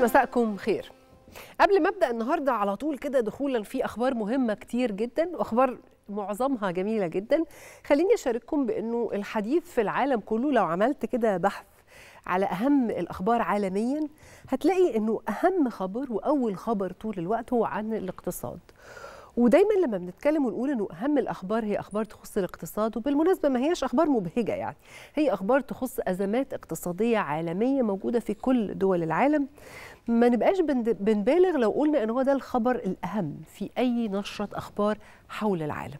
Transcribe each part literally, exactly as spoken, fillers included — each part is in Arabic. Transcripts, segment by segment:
مساءكم خير. قبل ما ابدا النهارده على طول كده دخولا في اخبار مهمه كتير جدا واخبار معظمها جميله جدا، خليني اشارككم بانه الحديث في العالم كله لو عملت كده بحث على اهم الاخبار عالميا هتلاقي انه اهم خبر واول خبر طول الوقت هو عن الاقتصاد. ودايما لما بنتكلم ونقول انه اهم الاخبار هي اخبار تخص الاقتصاد، وبالمناسبه ما هياش اخبار مبهجه، يعني هي اخبار تخص ازمات اقتصاديه عالميه موجوده في كل دول العالم. ما نبقاش بنبالغ لو قلنا ان هو ده الخبر الاهم في اي نشره اخبار حول العالم.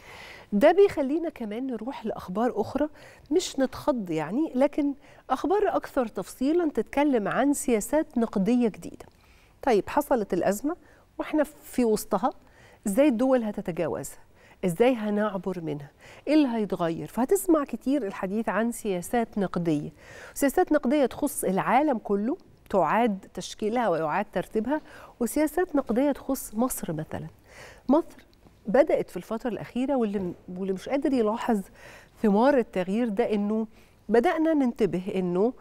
ده بيخلينا كمان نروح لاخبار اخرى مش نتخض يعني، لكن اخبار اكثر تفصيلا تتكلم عن سياسات نقديه جديده. طيب حصلت الازمه واحنا في وسطها، ازاي الدول هتتجاوزها؟ ازاي هنعبر منها؟ ايه اللي هيتغير؟ فهتسمع كتير الحديث عن سياسات نقديه، سياسات نقديه تخص العالم كله تعاد تشكيلها ويعاد ترتيبها، وسياسات نقديه تخص مصر مثلا. مصر بدأت في الفترة الأخيرة واللي واللي مش قادر يلاحظ ثمار التغيير ده انه بدأنا ننتبه انه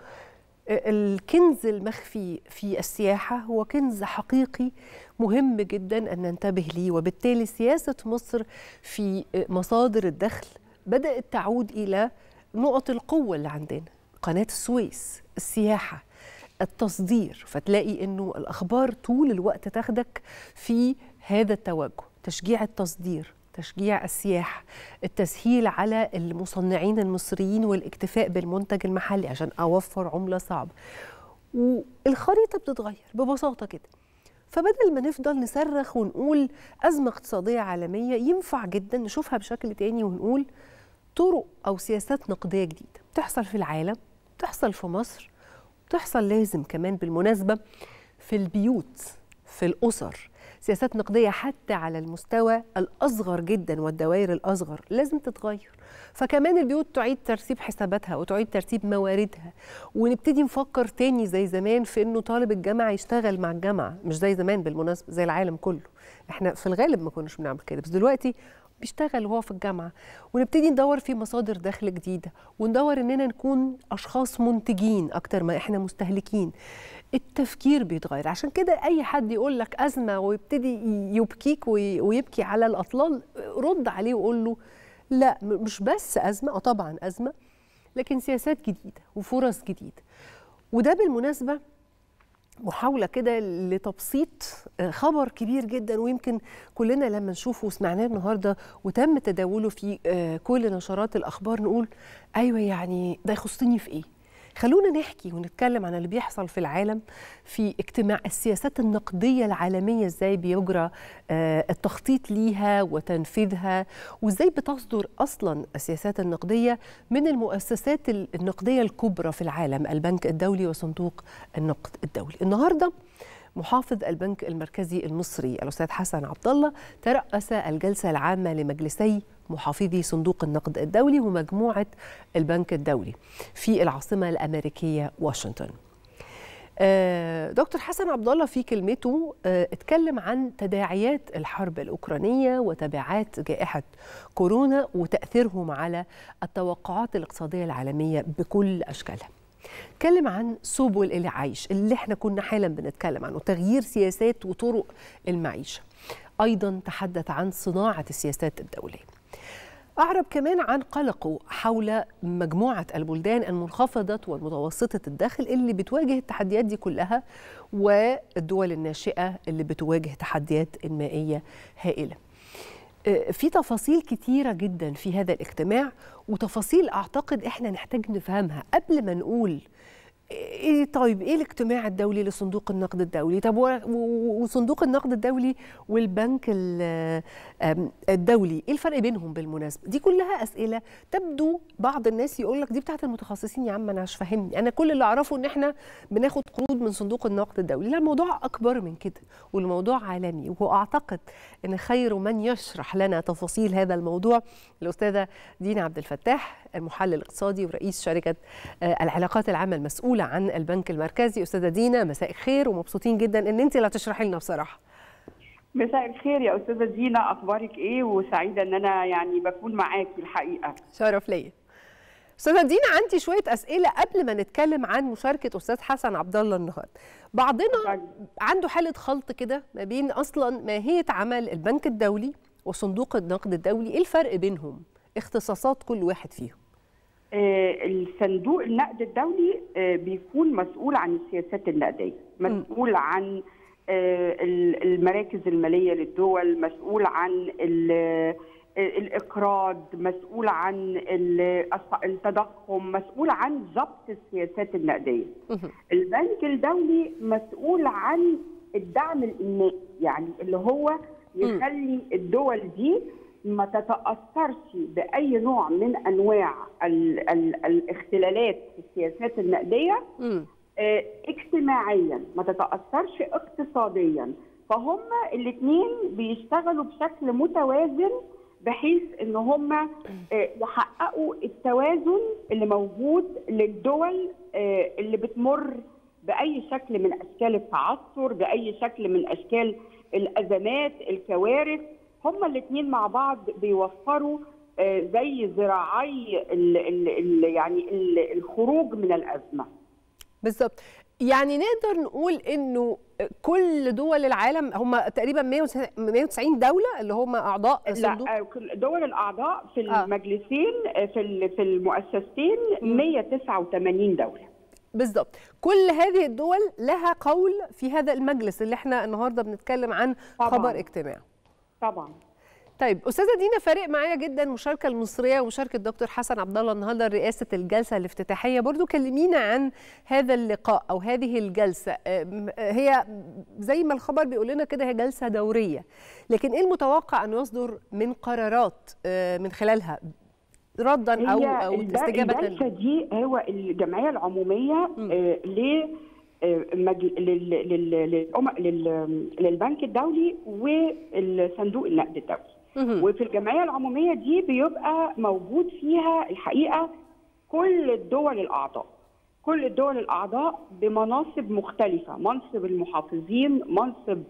الكنز المخفي في السياحة هو كنز حقيقي مهم جدا أن ننتبه ليه، وبالتالي سياسة مصر في مصادر الدخل بدأت تعود إلى نقط القوة اللي عندنا، قناة السويس، السياحة، التصدير. فتلاقي أنه الأخبار طول الوقت تاخدك في هذا التوجه، تشجيع التصدير، تشجيع السياحة، التسهيل على المصنعين المصريين والاكتفاء بالمنتج المحلي عشان أوفر عملة صعبة. والخريطة بتتغير ببساطة كده. فبدل ما نفضل نصرخ ونقول أزمة اقتصادية عالمية، ينفع جدا نشوفها بشكل تاني ونقول طرق أو سياسات نقدية جديدة بتحصل في العالم، بتحصل في مصر، بتحصل لازم كمان بالمناسبة في البيوت، في الأسر. سياسات نقدية حتى على المستوى الأصغر جدا والدوائر الأصغر لازم تتغير. فكمان البيوت تعيد ترتيب حساباتها وتعيد ترتيب مواردها، ونبتدي نفكر تاني زي زمان في إنه طالب الجامعة يشتغل مع الجامعة، مش زي زمان بالمناسبة زي العالم كله. احنا في الغالب ما كناش بنعمل كده، بس دلوقتي بيشتغل وهو في الجامعة. ونبتدي ندور في مصادر دخل جديدة، وندور إننا نكون أشخاص منتجين أكتر ما إحنا مستهلكين. التفكير بيتغير. عشان كده أي حد يقول لك أزمة ويبتدي يبكيك ويبكي على الأطلال، رد عليه وقول له لا، مش بس أزمة، أو طبعا أزمة، لكن سياسات جديدة وفرص جديدة. وده بالمناسبة محاولة كده لتبسيط خبر كبير جدا، ويمكن كلنا لما نشوفه وسمعناه النهارده وتم تداوله في كل نشرات الأخبار نقول أيوة، يعني ده يخصني في إيه؟ خلونا نحكي ونتكلم عن اللي بيحصل في العالم في اجتماع السياسات النقدية العالمية، ازاي بيجرى التخطيط ليها وتنفيذها، وازاي بتصدر أصلا السياسات النقدية من المؤسسات النقدية الكبرى في العالم، البنك الدولي وصندوق النقد الدولي. النهاردة محافظ البنك المركزي المصري الأستاذ حسن عبد الله ترأس الجلسة العامة لمجلسي محافظي صندوق النقد الدولي ومجموعة البنك الدولي في العاصمة الأمريكية واشنطن. دكتور حسن عبد الله في كلمته اتكلم عن تداعيات الحرب الأوكرانية وتبعات جائحة كورونا وتأثيرهم على التوقعات الاقتصادية العالمية بكل أشكالها. اتكلم عن سبل العيش اللي احنا كنا حالا بنتكلم عنه، تغيير سياسات وطرق المعيشة. أيضا تحدث عن صناعة السياسات الدولية. أعرب كمان عن قلقه حول مجموعة البلدان المنخفضة والمتوسطة الدخل اللي بتواجه التحديات دي كلها، والدول الناشئة اللي بتواجه تحديات إنمائية هائلة. في تفاصيل كتيرة جدا في هذا الاجتماع، وتفاصيل أعتقد إحنا نحتاج نفهمها قبل ما نقول إيه. طيب إيه الاجتماع الدولي لصندوق النقد الدولي؟ طب وصندوق النقد الدولي والبنك الدولي إيه الفرق بينهم بالمناسبة؟ دي كلها أسئلة تبدو بعض الناس يقول لك دي بتاعت المتخصصين. يا عم أنا مش فاهمني، أنا كل اللي أعرفه إن إحنا بناخد قروض من صندوق النقد الدولي. لا، الموضوع أكبر من كده والموضوع عالمي، وأعتقد أن خير من يشرح لنا تفاصيل هذا الموضوع الأستاذة دينا عبد الفتاح، المحلل الاقتصادي ورئيس شركة العلاقات العامة المسؤولة عن البنك المركزي. أستاذة دينا مساء الخير، ومبسوطين جدا أن أنت اللي هتشرحي لنا بصراحة. مساء الخير يا أستاذة دينا، أخبارك إيه؟ وسعيدة أن أنا يعني بكون معاكي الحقيقة. شرف ليا. أستاذة دينا، عندي شوية أسئلة قبل ما نتكلم عن مشاركة أستاذ حسن عبد الله النهارده. بعضنا عنده حاله خلط كده ما بين اصلا ماهيه عمل البنك الدولي وصندوق النقد الدولي، ايه الفرق بينهم؟ اختصاصات كل واحد فيهم. الصندوق النقد الدولي بيكون مسؤول عن السياسات النقديه، مسؤول عن المراكز الماليه للدول، مسؤول عن الاقراض، مسؤول عن التضخم، مسؤول عن ضبط السياسات النقديه. البنك الدولي مسؤول عن الدعم الانمائي، يعني اللي هو يخلي الدول دي ما تتأثرش بأي نوع من أنواع ال ال الاختلالات في السياسات النقدية اه اجتماعيا، ما تتأثرش اقتصاديا. فهم الاثنين بيشتغلوا بشكل متوازن بحيث ان هم اه يحققوا التوازن اللي موجود للدول اه اللي بتمر بأي شكل من أشكال التعثر، بأي شكل من أشكال الأزمات، الكوارث. هما الاثنين مع بعض بيوفروا زي ذراعي ال ال ال يعني ال الخروج من الأزمة. بالظبط. يعني نقدر نقول انه كل دول العالم هم تقريبا مئة وتسعين دولة اللي هم اعضاء الصندوق؟ لا، كل دول الاعضاء في المجلسين آه. في في المؤسستين مئة وتسعة وثمانين دولة. بالضبط. كل هذه الدول لها قول في هذا المجلس اللي احنا النهارده بنتكلم عن طبعًا. خبر اجتماع. طبعا. طيب استاذه دينا، فارق معايا جدا المشاركه المصريه ومشاركه دكتور حسن عبد الله النهارده رئاسه الجلسه الافتتاحيه. برضو كلمينا عن هذا اللقاء او هذه الجلسه. هي زي ما الخبر بيقول لنا كده هي جلسه دوريه، لكن ايه المتوقع ان يصدر من قرارات من خلالها ردا او او استجابه؟ الجلسه دي هو الجمعيه العموميه ل للبنك الدولي والصندوق النقد الدولي. وفي الجمعيه العموميه دي بيبقى موجود فيها الحقيقه كل الدول الاعضاء، كل الدول الاعضاء بمناصب مختلفه، منصب المحافظين، منصب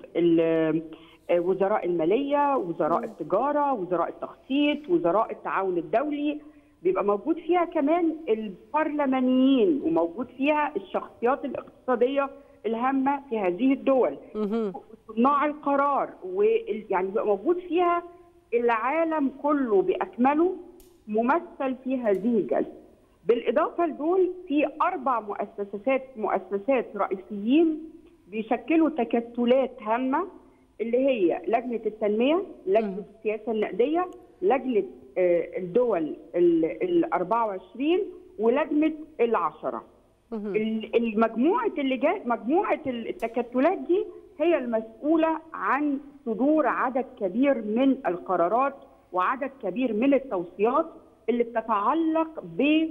وزراء الماليه، وزراء التجاره، وزراء التخطيط، وزراء التعاون الدولي. بيبقى موجود فيها كمان البرلمانيين، وموجود فيها الشخصيات الاقتصاديه الهامه في هذه الدول، صناع القرار، ويعني بيبقى موجود فيها العالم كله باكمله ممثل في هذه الجلسه. بالاضافه لدول في اربع مؤسسات مؤسسات رئيسيين بيشكلوا تكتلات هامه، اللي هي لجنه التنميه، لجنه السياسه النقديه، لجنه الدول ال أربعة وعشرين، ولجنه العشره. المجموعه اللي جاء مجموعه التكتلات دي هي المسؤوله عن صدور عدد كبير من القرارات وعدد كبير من التوصيات اللي بتتعلق ب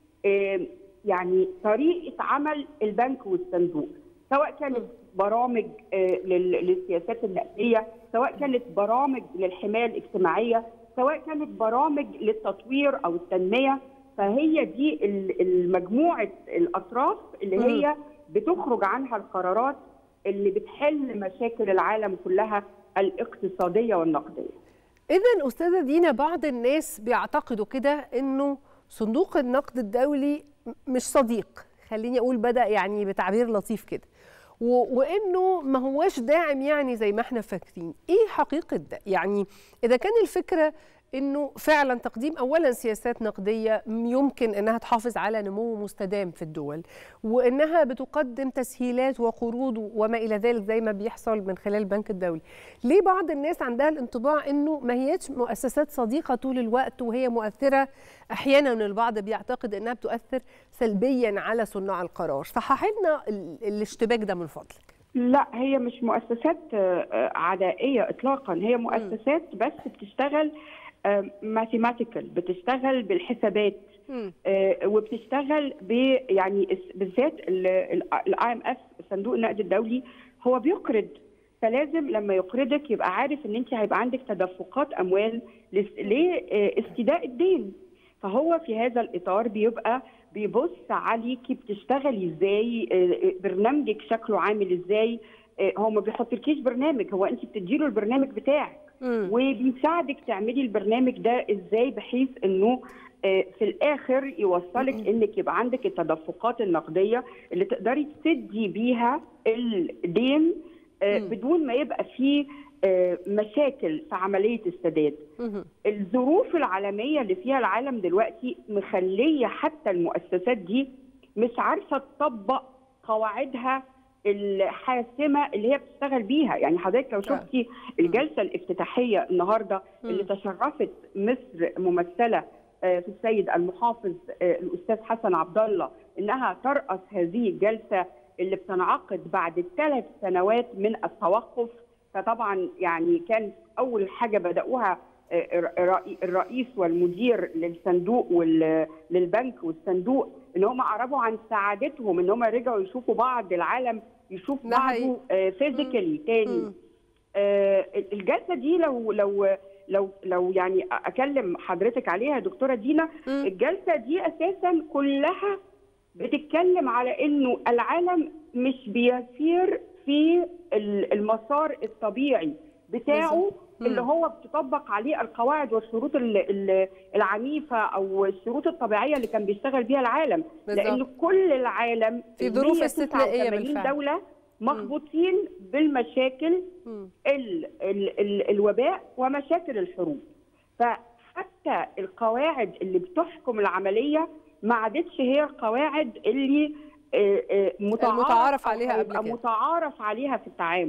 يعني طريقه عمل البنك والصندوق، سواء كانت برامج للسياسات النقديه، سواء كانت برامج للحمايه الاجتماعيه، سواء كانت برامج للتطوير او التنميه. فهي دي المجموعه الاطراف اللي هي بتخرج عنها القرارات اللي بتحل مشاكل العالم كلها الاقتصاديه والنقديه. اذا استاذه دينا، بعض الناس بيعتقدوا كده انه صندوق النقد الدولي مش صديق، خليني اقول بدأ يعني بتعبير لطيف كده، وانه ما هواش داعم يعني زي ما احنا فاكرين. ايه حقيقه ده؟ يعني اذا كان الفكره انه فعلا تقديم اولا سياسات نقديه يمكن انها تحافظ على نمو مستدام في الدول، وانها بتقدم تسهيلات وقروض وما الى ذلك زي ما بيحصل من خلال البنك الدولي، ليه بعض الناس عندها الانطباع انه ما هيش مؤسسات صديقه طول الوقت وهي مؤثره؟ احيانا البعض بيعتقد انها بتؤثر سلبيا على صناع القرار. صحح لنا الاشتباك ده من فضلك. لا، هي مش مؤسسات عدائيه اطلاقا، هي مؤسسات بس بتشتغل ماثيماتيكال، بتشتغل بالحسابات، آه وبتشتغل ب يعني بالذات الاي ام اف صندوق النقد الدولي هو بيقرض، فلازم لما يقرضك يبقى عارف ان انت هيبقى عندك تدفقات اموال لاستيداء الدين. فهو في هذا الاطار بيبقى بيبص عليكي بتشتغلي ازاي، آه برنامجك شكله عامل ازاي. آه هو ما بيحطلكيش برنامج، هو انت بتديله البرنامج بتاعك وبيساعدك تعملي البرنامج ده ازاي بحيث انه في الاخر يوصلك انك يبقى عندك التدفقات النقديه اللي تقدري تسدي بيها الدين بدون ما يبقى فيه مشاكل في عمليه السداد. الظروف العالميه اللي فيها العالم دلوقتي مخليه حتى المؤسسات دي مش عارفه تطبق قواعدها الحاسمه اللي هي بتشتغل بيها. يعني حضرتك لو شفتي الجلسه الافتتاحيه النهارده اللي تشرفت مصر ممثله في السيد المحافظ الاستاذ حسن عبد الله انها ترأس هذه الجلسه اللي بتنعقد بعد ثلاث سنوات من التوقف. فطبعا يعني كان اول حاجه بداوها الرئيس والمدير للصندوق وللبنك والصندوق ان هم اعربوا عن سعادتهم ان هم رجعوا يشوفوا بعض، العالم يشوف بعضه فيزيكالي تاني. آه الجلسه دي لو لو لو لو يعني اكلم حضرتك عليها يا دكتوره دينا، الجلسه دي اساسا كلها بتتكلم على انه العالم مش بيسير في المسار الطبيعي بتاعه اللي هو بتطبق عليه القواعد والشروط العنيفه او الشروط الطبيعيه اللي كان بيشتغل بيها العالم. بالزبط. لان كل العالم في ظروف استثنائيه بالفعل دوله مخبوطين بالمشاكل ال ال ال الوباء ومشاكل الحروب. فحتى القواعد اللي بتحكم العمليه ما عادتش هي القواعد اللي متعارف, متعارف عليها قبل كده متعارف عليها في التعامل.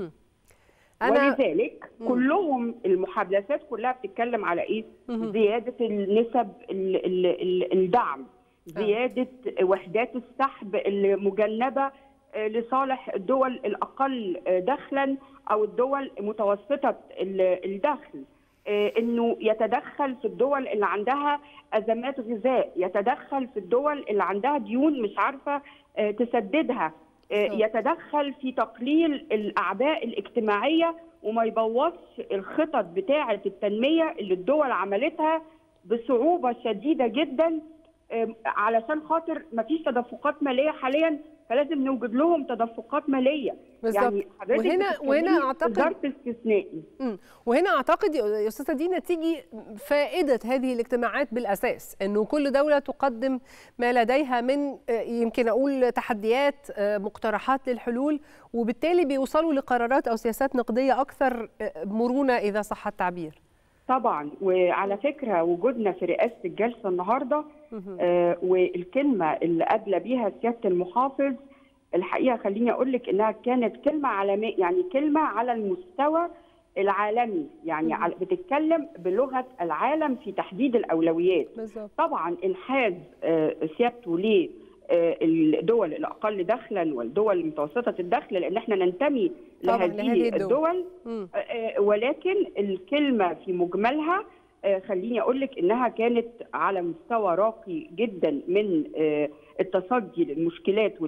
أنا ولذلك مم. كلهم المحادثات كلها بتتكلم على ايه؟ مم. زياده النسب ال ال ال الدعم، زياده أه. وحدات السحب اللي مجنبه لصالح الدول الاقل دخلا او الدول متوسطه الدخل، انه يتدخل في الدول اللي عندها ازمات غذاء، يتدخل في الدول اللي عندها ديون مش عارفه تسددها، يتدخل في تقليل الاعباء الاجتماعيه وما يبوظش الخطط بتاعه التنميه اللي الدول عملتها بصعوبه شديده جدا علشان خاطر ما فيش تدفقات ماليه حاليا، فلازم نوجد لهم تدفقات ماليه. بالزبط. يعني وهنا وهنا اعتقد ظرف استثنائي. وهنا اعتقد يا استاذه دينا تيجي فائده هذه الاجتماعات بالاساس، انه كل دوله تقدم ما لديها من يمكن اقول تحديات، مقترحات للحلول، وبالتالي بيوصلوا لقرارات او سياسات نقديه اكثر مرونه اذا صح التعبير. طبعا. وعلى فكره وجودنا في رئاسه الجلسه النهارده آه والكلمه اللي قابله بيها سياده المحافظ الحقيقه خليني اقول لك انها كانت كلمه عالميه، يعني كلمه على المستوى العالمي، يعني مم. بتتكلم بلغه العالم في تحديد الاولويات. بالزبط. طبعا انحاز آه سيادته ل الدول الاقل دخلا والدول المتوسطه الدخل لان احنا ننتمي لهذه الدول, الدول. ولكن الكلمه في مجملها خليني اقول لك انها كانت على مستوى راقي جدا من التصدي للمشكلات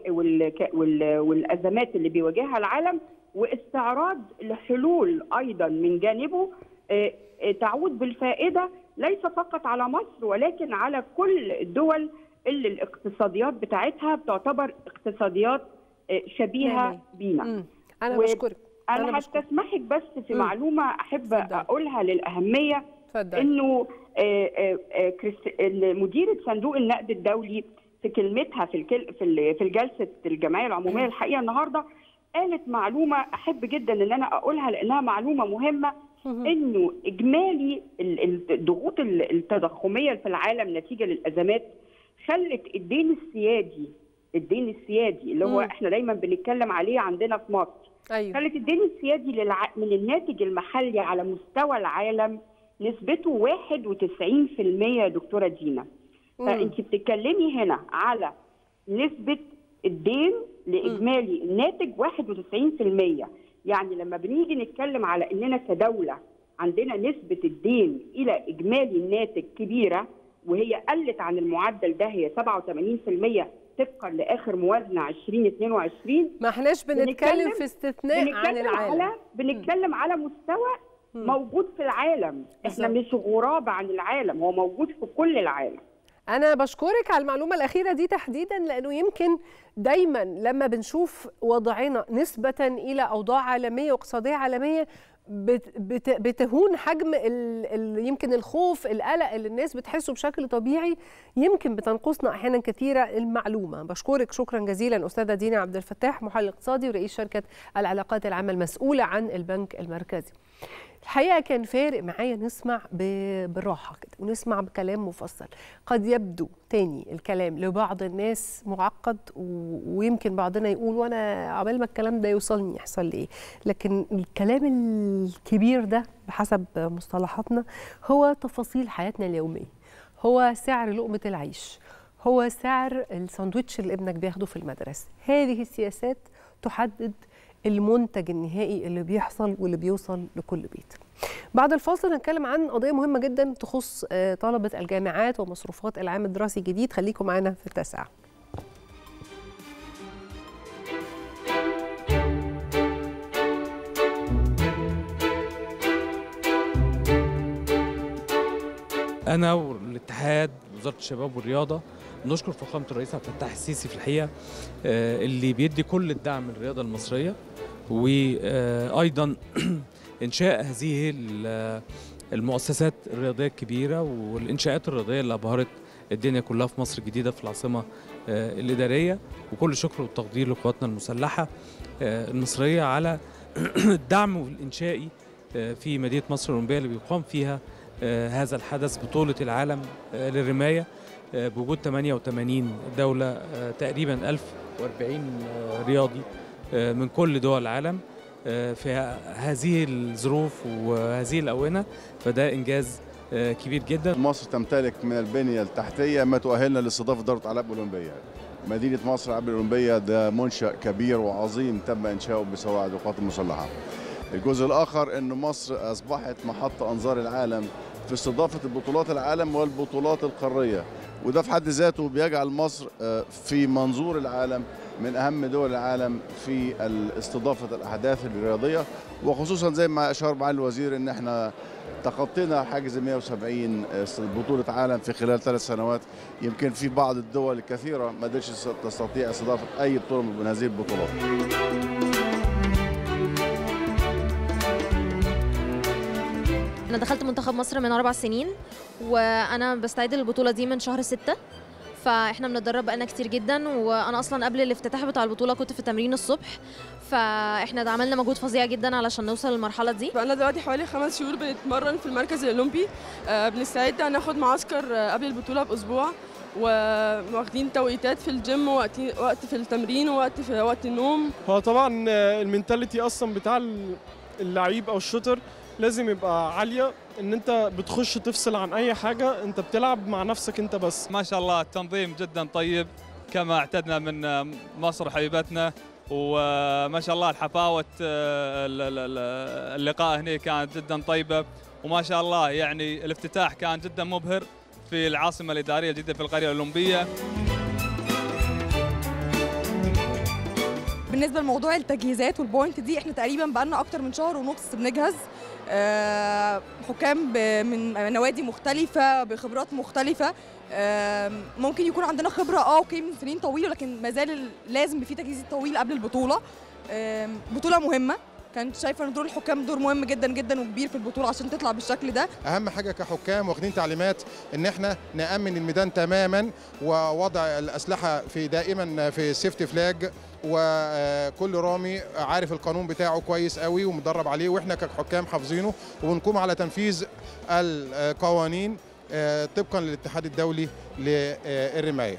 والازمات اللي بيواجهها العالم، واستعراض لحلول ايضا من جانبه تعود بالفائده ليس فقط على مصر ولكن على كل الدول اللي الاقتصاديات بتاعتها بتعتبر اقتصاديات شبيهه بينا. انا بشكرك. انا هستسمحك بس في مم. معلومه احب فدل. اقولها للاهميه، فدل. انه مديره صندوق النقد الدولي في كلمتها في الكل في في الجلسه الجمعيه العموميه الحقيقه النهارده قالت معلومه احب جدا ان انا اقولها لانها معلومه مهمه، انه اجمالي الضغوط التضخميه في العالم نتيجه للازمات خلت الدين السيادي الدين السيادي اللي هو مم. احنا دايما بنتكلم عليه عندنا في مصر. أيوة. خلت الدين السيادي للع... من الناتج المحلي على مستوى العالم نسبته واحد وتسعين في المية يا دكتوره دينا. مم. فانت بتتكلمي هنا على نسبه الدين لاجمالي مم. الناتج واحد وتسعين في المية. يعني لما بنيجي نتكلم على اننا كدوله عندنا نسبه الدين الى اجمالي الناتج كبيره وهي قلت عن المعدل ده، هي سبعة وثمانين في المية طبقا لاخر موازنه ألفين واثنين وعشرين. ما احناش بنتكلم في استثناء بنتكلم عن العالم، على بنتكلم م. على مستوى م. موجود في العالم. احنا مش غراب عن العالم، هو موجود في كل العالم. أنا بشكرك على المعلومة الأخيرة دي تحديدا، لأنه يمكن دايما لما بنشوف وضعنا نسبة إلى أوضاع عالمية واقتصادية عالمية بت بت بتهون حجم ال ال يمكن الخوف القلق اللي الناس بتحسه بشكل طبيعي، يمكن بتنقصنا أحيانا كثيرة المعلومة. بشكرك شكرا جزيلا أستاذة دينا عبد الفتاح، محلل اقتصادي ورئيس شركة العلاقات العامة المسؤولة عن البنك المركزي. الحقيقة كان فارق معايا نسمع بالراحة كده ونسمع بكلام مفصل. قد يبدو تاني الكلام لبعض الناس معقد، ويمكن بعضنا يقول وانا عمال ما الكلام ده يوصلني يحصل لي ايه، لكن الكلام الكبير ده بحسب مصطلحاتنا هو تفاصيل حياتنا اليومية، هو سعر لقمة العيش، هو سعر الساندوتش اللي ابنك بياخده في المدرسة. هذه السياسات تحدد المنتج النهائي اللي بيحصل واللي بيوصل لكل بيت. بعد الفاصل هنتكلم عن قضية مهمة جدا تخص طلبة الجامعات ومصروفات العام الدراسي الجديد. خليكم معنا في التاسعة. أنا والاتحاد وزارة الشباب والرياضة نشكر فخامة الرئيس عبد الفتاح السيسي في الحقيقة اللي بيدي كل الدعم للرياضة المصرية، وأيضا إنشاء هذه المؤسسات الرياضية الكبيرة والإنشاءات الرياضية اللي أبهرت الدنيا كلها في مصر الجديدة في العاصمة الإدارية. وكل شكر والتقدير لقواتنا المسلحة المصرية على الدعم والإنشائي في مدينة مصر الأولمبية اللي بيقام فيها هذا الحدث، بطولة العالم للرماية بوجود ثمانية وثمانين دولة، تقريبا ألف وأربعين رياضي من كل دول العالم في هذه الظروف وهذه الأونة، فده إنجاز كبير جدا. مصر تمتلك من البنية التحتية ما تؤهلنا لاستضافة دورة ألعاب أولمبية. مدينة مصر الألعاب الأولمبية ده منشأ كبير وعظيم تم إنشاؤه بسواعد القوات المسلحة. الجزء الآخر أن مصر أصبحت محط أنظار العالم في استضافة البطولات العالم والبطولات القارية، وده في حد ذاته بيجعل مصر في منظور العالم من أهم دول العالم في استضافة الأحداث الرياضية، وخصوصا زي ما أشار معالي الوزير أن احنا تخطينا حاجز مئة وسبعين بطولة عالم في خلال ثلاث سنوات. يمكن في بعض الدول الكثيرة ما قدرتش تستطيع استضافة أي بطولة من هذه البطولات. أنا دخلت منتخب مصر من أربع سنين، وأنا بستعد للبطولة دي من شهر ستة، فإحنا بنتدرب بقالنا كتير جدا، وأنا أصلا قبل الافتتاح بتاع البطولة كنت في التمرين الصبح، فإحنا عملنا مجهود فظيع جدا علشان نوصل للمرحلة دي. بقالنا دلوقتي حوالي خمس شهور بنتمرن في المركز الأولمبي، آه بنستعد هناخد معسكر قبل البطولة بأسبوع، واخدين توقيتات في الجيم ووقت وقت في التمرين ووقت في وقت النوم. هو طبعا المينتاليتي أصلا بتاع اللعيب أو الشوتر لازم يبقى عالية، ان انت بتخش تفصل عن اي حاجة، انت بتلعب مع نفسك انت بس. ما شاء الله التنظيم جدا طيب كما اعتدنا من مصر حبيبتنا، وما شاء الله الحفاوة اللقاء هنا كانت جدا طيبة، وما شاء الله يعني الافتتاح كان جدا مبهر في العاصمة الإدارية الجديدة في القرية الأولمبية. بالنسبة لموضوع التجهيزات والبوينت دي، احنا تقريبا بقالنا اكتر من شهر ونص بنجهز، أه حكام من نوادي مختلفة بخبرات مختلفة. أه ممكن يكون عندنا خبرة اه اوكي من سنين طويلة، لكن ما زال لازم في تجهيز طويل قبل البطولة. أه بطولة مهمة، كانت شايفة ان دور الحكام دور مهم جدا جدا وكبير في البطولة عشان تطلع بالشكل ده. اهم حاجة كحكام واخدين تعليمات ان احنا نأمن الميدان تماما، ووضع الأسلحة في دائما في سيفتي فلاج، وكل رامي عارف القانون بتاعه كويس قوي ومدرب عليه، واحنا كحكام حافظينه وبنقوم على تنفيذ القوانين طبقا للاتحاد الدولي للرماية.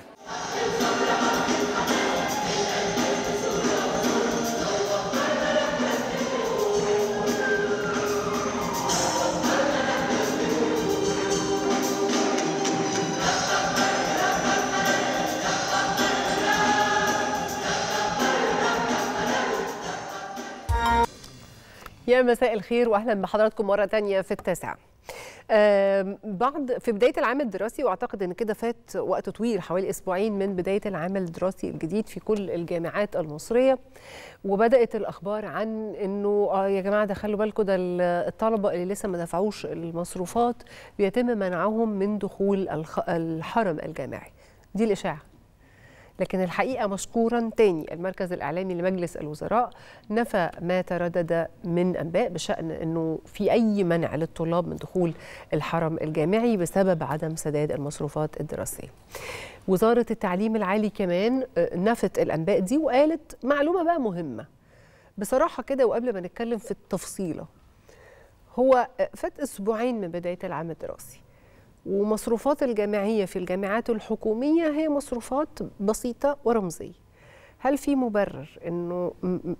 يا مساء الخير واهلا بحضراتكم مره تانية في التاسعة. بعد في بدايه العام الدراسي، واعتقد ان كده فات وقت طويل حوالي اسبوعين من بدايه العام الدراسي الجديد في كل الجامعات المصريه، وبدات الاخبار عن انه اه يا جماعه ده خلوا بالكم ده الطلبه اللي لسه ما دفعوش المصروفات بيتم منعهم من دخول الحرم الجامعي. دي الاشاعه. لكن الحقيقة مشكورا تاني المركز الإعلامي لمجلس الوزراء نفى ما تردد من أنباء بشأن أنه في أي منع للطلاب من دخول الحرم الجامعي بسبب عدم سداد المصروفات الدراسية. وزارة التعليم العالي كمان نفت الأنباء دي وقالت معلومة بقى مهمة بصراحة كده، وقبل ما نتكلم في التفصيلة، هو فات أسبوعين من بداية العام الدراسي، ومصروفات الجامعية في الجامعات الحكومية هي مصروفات بسيطة ورمزية. هل في مبرر انه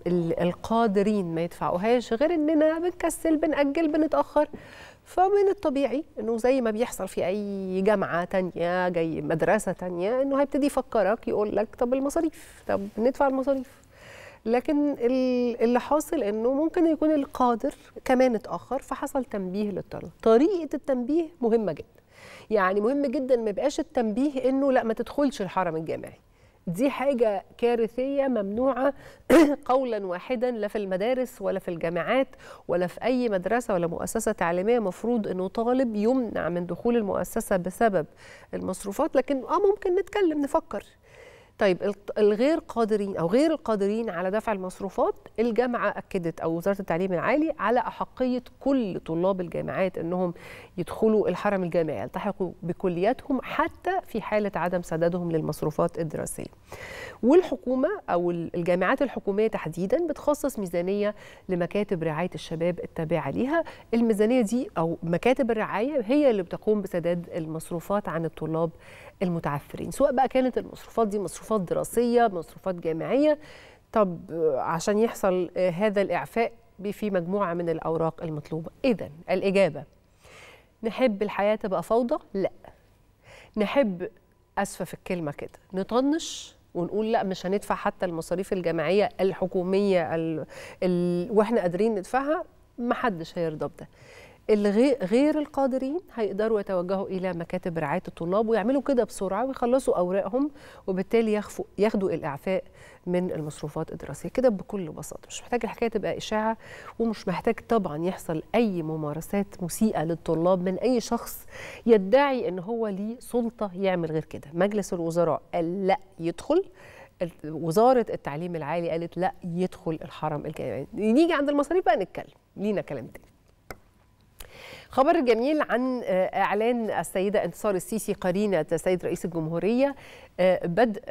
القادرين ما يدفعوهاش غير اننا بنكسل، بنأجل، بنتأخر؟ فمن الطبيعي انه زي ما بيحصل في اي جامعة تانية، جاي مدرسة تانية، انه هيبتدي يفكرك يقول لك طب المصاريف، طب ندفع المصاريف. لكن اللي حاصل انه ممكن يكون القادر كمان اتأخر، فحصل تنبيه للطلبة. طريقة التنبيه مهمة جدا، يعني مهم جدا ما يبقاش التنبيه انه لا ما تدخلش الحرم الجامعي. دي حاجة كارثية ممنوعة قولا واحدا، لا في المدارس ولا في الجامعات ولا في أي مدرسة ولا مؤسسة تعليمية مفروض أنه طالب يمنع من دخول المؤسسة بسبب المصروفات. لكن آه ممكن نتكلم نفكر. طيب الغير قادرين أو غير القادرين على دفع المصروفات، الجامعة أكدت أو وزارة التعليم العالي على أحقية كل طلاب الجامعات أنهم يدخلوا الحرم الجامعي، يلتحقوا بكلياتهم حتى في حالة عدم سدادهم للمصروفات الدراسية. والحكومة أو الجامعات الحكومية تحديدا بتخصص ميزانية لمكاتب رعاية الشباب التابعة ليها. الميزانية دي أو مكاتب الرعاية هي اللي بتقوم بسداد المصروفات عن الطلاب المتعثرين، سواء بقى كانت المصروفات دي مصروفات دراسية، مصروفات جامعية. طب عشان يحصل هذا الإعفاء في مجموعة من الأوراق المطلوبة. إذن الإجابة، نحب الحياة تبقى فوضى؟ لا. نحب، أسفة في الكلمة كده، نطنش ونقول لا مش هندفع حتى المصاريف الجامعية الحكومية ال... ال... واحنا قادرين ندفعها؟ محدش هيرضى بده. غير القادرين هيقدروا يتوجهوا إلى مكاتب رعاية الطلاب ويعملوا كده بسرعة ويخلصوا أوراقهم، وبالتالي ياخدوا الإعفاء من المصروفات الدراسية كده بكل بساطة. مش محتاج الحكاية تبقى إشاعة، ومش محتاج طبعا يحصل أي ممارسات مسيئة للطلاب من أي شخص يدعي إن هو ليه سلطة يعمل غير كده. مجلس الوزراء قال لا يدخل، وزارة التعليم العالي قالت لا يدخل الحرم الجامعي. نيجي عند المصاريف بقى نتكلم، لينا كلام تاني. خبر جميل عن إعلان السيدة انتصار السيسي قرينة السيد رئيس الجمهورية بدء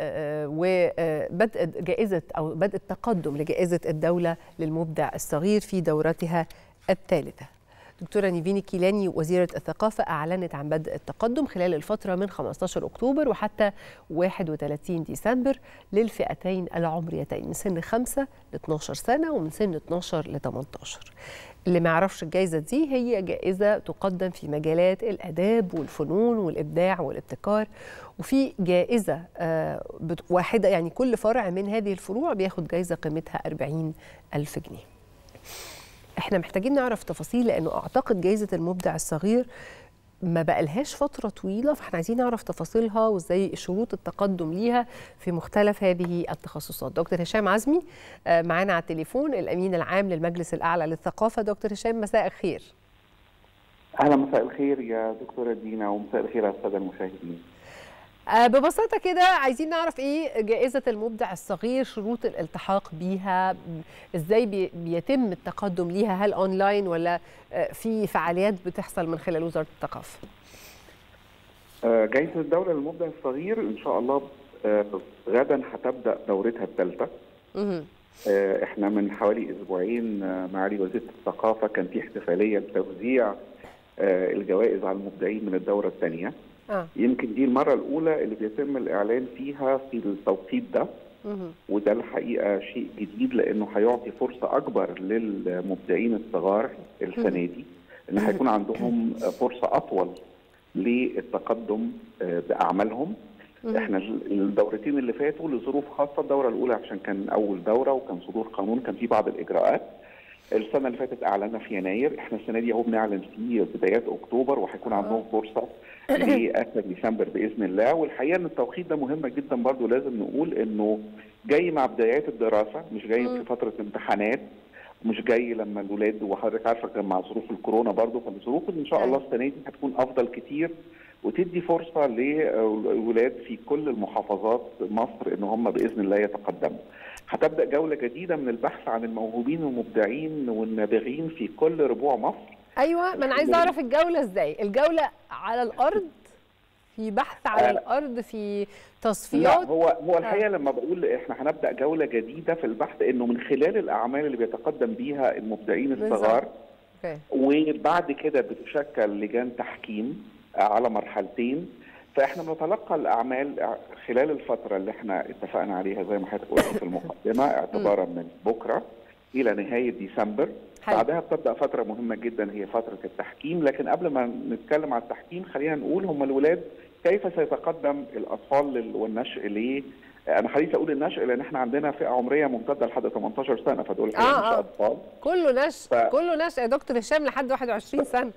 وبدء جائزة أو بدء التقدم لجائزة الدولة للمبدع الصغير في دورتها الثالثة. دكتورة نيفين الكيلاني وزيرة الثقافة أعلنت عن بدء التقدم خلال الفترة من خمسة عشر أكتوبر وحتى واحد وثلاثين ديسمبر للفئتين العمريتين، من سن خمسة ل اثناشر سنة ومن سن اثناشر ل ثمانية عشر. اللي ما يعرفش الجائزة دي، هي جائزة تقدم في مجالات الآداب والفنون والإبداع والابتكار، وفي جائزة واحدة، يعني كل فرع من هذه الفروع بياخد جائزة قيمتها أربعين ألف جنيه. احنا محتاجين نعرف تفاصيل، لأنه أعتقد جائزة المبدع الصغير ما بقالهاش فترة طويلة، فاحنا عايزين نعرف تفاصيلها وازاي شروط التقدم ليها في مختلف هذه التخصصات. دكتور هشام عزمي معانا على التليفون، الأمين العام للمجلس الأعلى للثقافة. دكتور هشام، مساء الخير. أهلا، مساء الخير يا دكتورة دينا، ومساء الخير على السادة المشاهدين. ببساطة كده عايزين نعرف ايه جائزة المبدع الصغير، شروط الالتحاق بيها، ازاي بيتم التقدم ليها، هل اونلاين ولا في فعاليات بتحصل من خلال وزارة الثقافة؟ جائزة الدولة للمبدع الصغير ان شاء الله غدا هتبدأ دورتها الثالثة. احنا من حوالي اسبوعين معالي وزيرة الثقافة كان في احتفالية لتوزيع الجوائز على المبدعين من الدورة الثانية. آه. يمكن دي المرة الأولى اللي بيتم الإعلان فيها في التوقيت ده، وده الحقيقة شيء جديد، لأنه هيعطي فرصة أكبر للمبدعين الصغار السنة دي، إن هيكون عندهم فرصة أطول للتقدم بأعمالهم. إحنا الدورتين اللي فاتوا لظروف خاصة، الدورة الأولى عشان كان أول دورة وكان صدور قانون، كان في بعض الإجراءات، السنه اللي فاتت اعلنا في يناير، احنا السنه دي اهو بنعلن في بدايات اكتوبر، وهيكون عندهم فرصه لاخر ديسمبر باذن الله. والحقيقه ان التوقيت ده مهم جدا برضو، لازم نقول انه جاي مع بدايات الدراسه، مش جاي في فتره امتحانات، مش جاي لما الاولاد، وحضرتك عارفه كان مع ظروف الكورونا برضو، فالظروف ان شاء الله السنه دي هتكون افضل كتير، وتدي فرصه للولاد في كل المحافظات مصر ان هم باذن الله يتقدموا. هتبدا جوله جديده من البحث عن الموهوبين والمبدعين والنابغين في كل ربوع مصر. ايوه، ما انا عايزه اعرف الجوله ازاي؟ الجوله على الارض، في بحث على آه. الارض، في تصفيات؟ لا، هو هو الحقيقه آه. لما بقول احنا هنبدا جوله جديده في البحث، انه من خلال الاعمال اللي بيتقدم بيها المبدعين الصغار، وبعد كده بتشكل لجان تحكيم على مرحلتين. فاحنا بنتلقى الاعمال خلال الفتره اللي احنا اتفقنا عليها زي ما حضرتك قلت في المقدمه، اعتبارا من بكره الى نهايه ديسمبر. حلو. بعدها بتبدا فتره مهمه جدا هي فتره التحكيم. لكن قبل ما نتكلم عن التحكيم خلينا نقول هم الولاد كيف سيتقدم الاطفال والنشء ليه. انا حريص اقول النشء لان احنا عندنا فئه عمريه ممتده لحد ثمانية عشر سنه، فدول آه مش آه. اطفال، كله نشء ف... كله نشء يا دكتور هشام لحد واحد وعشرين سنه.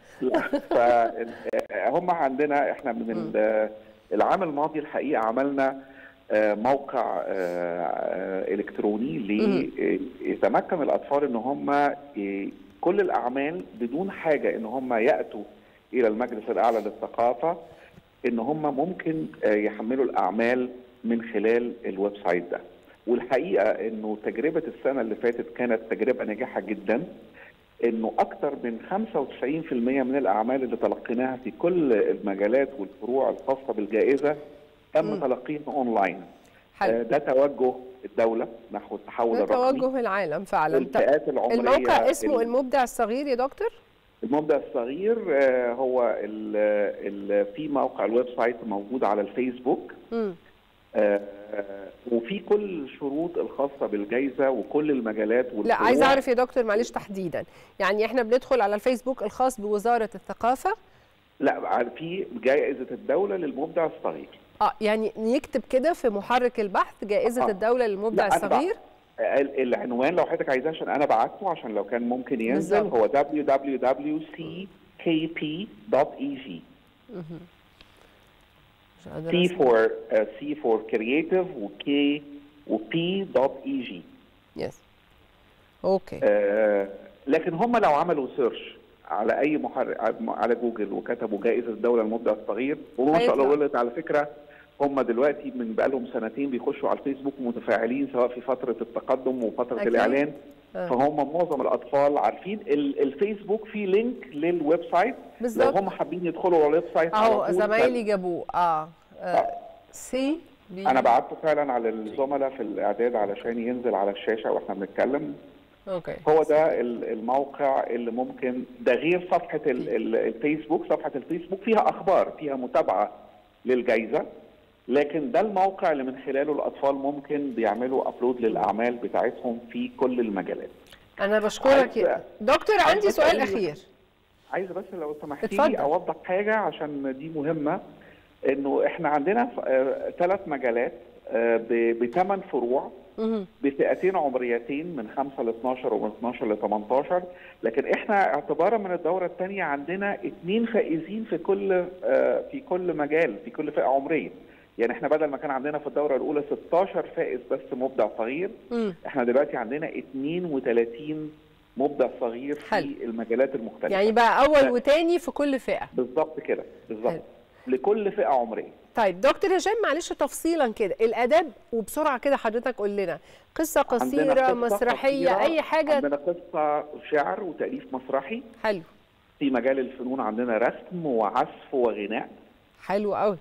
فهم عندنا احنا من العام الماضي الحقيقه عملنا موقع الكتروني ليتمكن الاطفال ان هم كل الاعمال بدون حاجه ان هم ياتوا الى المجلس الاعلى للثقافه، ان هم ممكن يحملوا الاعمال من خلال الويب سايت ده. والحقيقه انه تجربه السنه اللي فاتت كانت تجربه ناجحه جدا، انه اكثر من خمسة وتسعين بالمئة من الاعمال اللي تلقيناها في كل المجالات والفروع الخاصه بالجائزه تم تلقيها اونلاين. حلو. ده توجه الدوله نحو التحول الرقمي، توجه العالم فعلا. الفئات العمريه. الموقع اسمه المبدع الصغير يا دكتور؟ المبدع الصغير هو ال ال في موقع الويب سايت موجود على الفيسبوك. م. آه وفي كل الشروط الخاصه بالجائزه وكل المجالات والفروع. لا، عايز اعرف يا دكتور معلش تحديدا، يعني احنا بندخل على الفيسبوك الخاص بوزاره الثقافه؟ لا، في جائزه الدوله للمبدع الصغير. اه يعني يكتب كده في محرك البحث جائزه آه. الدوله للمبدع الصغير؟ العنوان لو حضرتك عايزاه عشان انا بعته عشان لو كان ممكن ينزل بالزبط. هو دبليو دبليو دبليو دوت سي كي بي دوت اي جي. C for uh, C for creative و K و P دوت اي جي. يس. اوكي. لكن هم لو عملوا سيرش على اي محرك على جوجل وكتبوا جائزه الدوله المبدع الصغير، وما شاء الله ولد على فكره هم دلوقتي من بقالهم سنتين بيخشوا على الفيسبوك متفاعلين سواء في فتره التقدم وفتره أكيد. الاعلان. آه. فهم معظم الاطفال عارفين الفيسبوك فيه لينك للويب سايت، لو هم حابين يدخلوا على الويب سايت اهو زمايلي جابوه. اه, آه. سي بي. انا بعته فعلا على الزملاء في الاعداد علشان ينزل على الشاشه واحنا بنتكلم. اوكي. هو ده الموقع اللي ممكن، ده غير صفحه الفيسبوك. صفحه الفيسبوك فيها اخبار، فيها متابعه للجائزه، لكن ده الموقع اللي من خلاله الاطفال ممكن بيعملوا ابلود للاعمال بتاعتهم في كل المجالات. انا بشكرك يا دكتور. عندي سؤال اخير عايزه بس لو سمحتي لي اوضح حاجه عشان دي مهمه، انه احنا عندنا ثلاث مجالات بثمان فروع بفئتين عمريتين من خمسة ل اثناشر ومن اثناشر ل ثمانية عشر، لكن احنا اعتبارا من الدوره الثانيه عندنا اثنين فائزين في كل في كل مجال في كل فئه عمريه. يعني احنا بدل ما كان عندنا في الدوره الاولى ستاشر فائز بس مبدع صغير، م. احنا دلوقتي عندنا اثنين وثلاثين مبدع صغير في حل. المجالات المختلفه. يعني بقى اول وثاني في كل فئه. بالظبط كده، بالظبط لكل فئه عمريه. طيب دكتور هشام معلش تفصيلا كده، الاداب وبسرعه كده حضرتك قول لنا قصه قصيره، قصة مسرحيه، قصيرة. اي حاجه. عندنا قصه شعر وتاليف مسرحي. حلو. في مجال الفنون عندنا رسم وعزف وغناء. حلو قوي.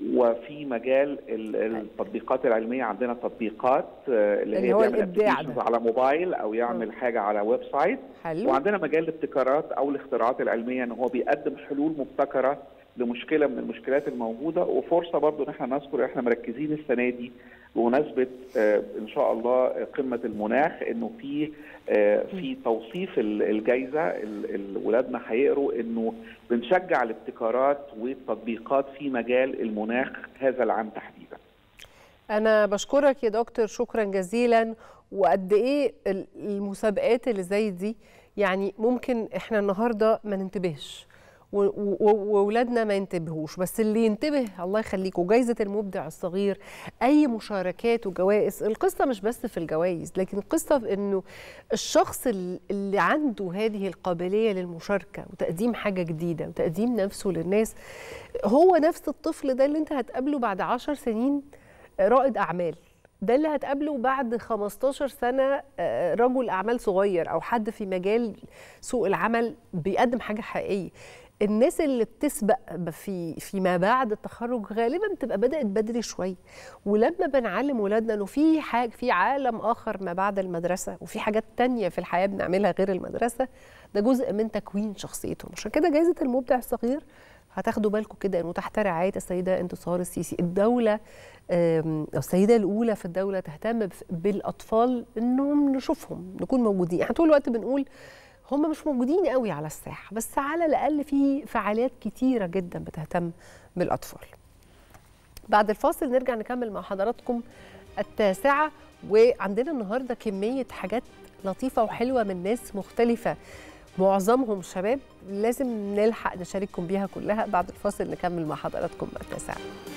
وفي مجال التطبيقات العلميه عندنا تطبيقات اللي, اللي هي الابداع على موبايل او يعمل حاجه على ويب سايت. حلو. وعندنا مجال الابتكارات او الاختراعات العلميه ان هو بيقدم حلول مبتكره لمشكله من المشكلات الموجوده. وفرصه برضو ان احنا نذكر احنا مركزين السنه دي بمناسبه آه ان شاء الله قمه المناخ انه في آه في توصيف الجائزه ولادنا هيقروا انه بنشجع الابتكارات والتطبيقات في مجال المناخ هذا العام تحديدا. أنا بشكرك يا دكتور شكرا جزيلا. وقد إيه المسابقات اللي زي دي يعني ممكن إحنا النهاردة ما ننتبهش وولادنا ما ينتبهوش، بس اللي ينتبه الله يخليكوا جايزة المبدع الصغير، أي مشاركات وجوائز. القصة مش بس في الجوائز، لكن القصة في إنه الشخص اللي عنده هذه القابلية للمشاركة وتقديم حاجة جديدة وتقديم نفسه للناس هو نفس الطفل ده اللي أنت هتقابله بعد عشر سنين رائد أعمال، ده اللي هتقابله بعد خمستاشر سنة رجل أعمال صغير أو حد في مجال سوق العمل بيقدم حاجة حقيقية. الناس اللي بتسبق في فيما بعد التخرج غالبا بتبقى بدأت بدري شوية، ولما بنعلم ولادنا انه في حاجة في عالم آخر ما بعد المدرسة وفي حاجات تانية في الحياة بنعملها غير المدرسة، ده جزء من تكوين شخصيتهم. عشان كده جائزة المبدع الصغير هتاخدوا بالكم كده انه تحت رعاية السيدة انتصار السيسي الدولة السيدة الأولى في الدولة تهتم بالأطفال انهم نشوفهم نكون موجودين. احنا طول الوقت بنقول هم مش موجودين قوي على الساحة، بس على الأقل في فعاليات كتيرة جدا بتهتم بالأطفال. بعد الفاصل نرجع نكمل مع حضراتكم التاسعة، وعندنا النهاردة كمية حاجات لطيفة وحلوة من ناس مختلفة معظمهم شباب، لازم نلحق نشارككم بيها كلها. بعد الفاصل نكمل مع حضراتكم التاسعة.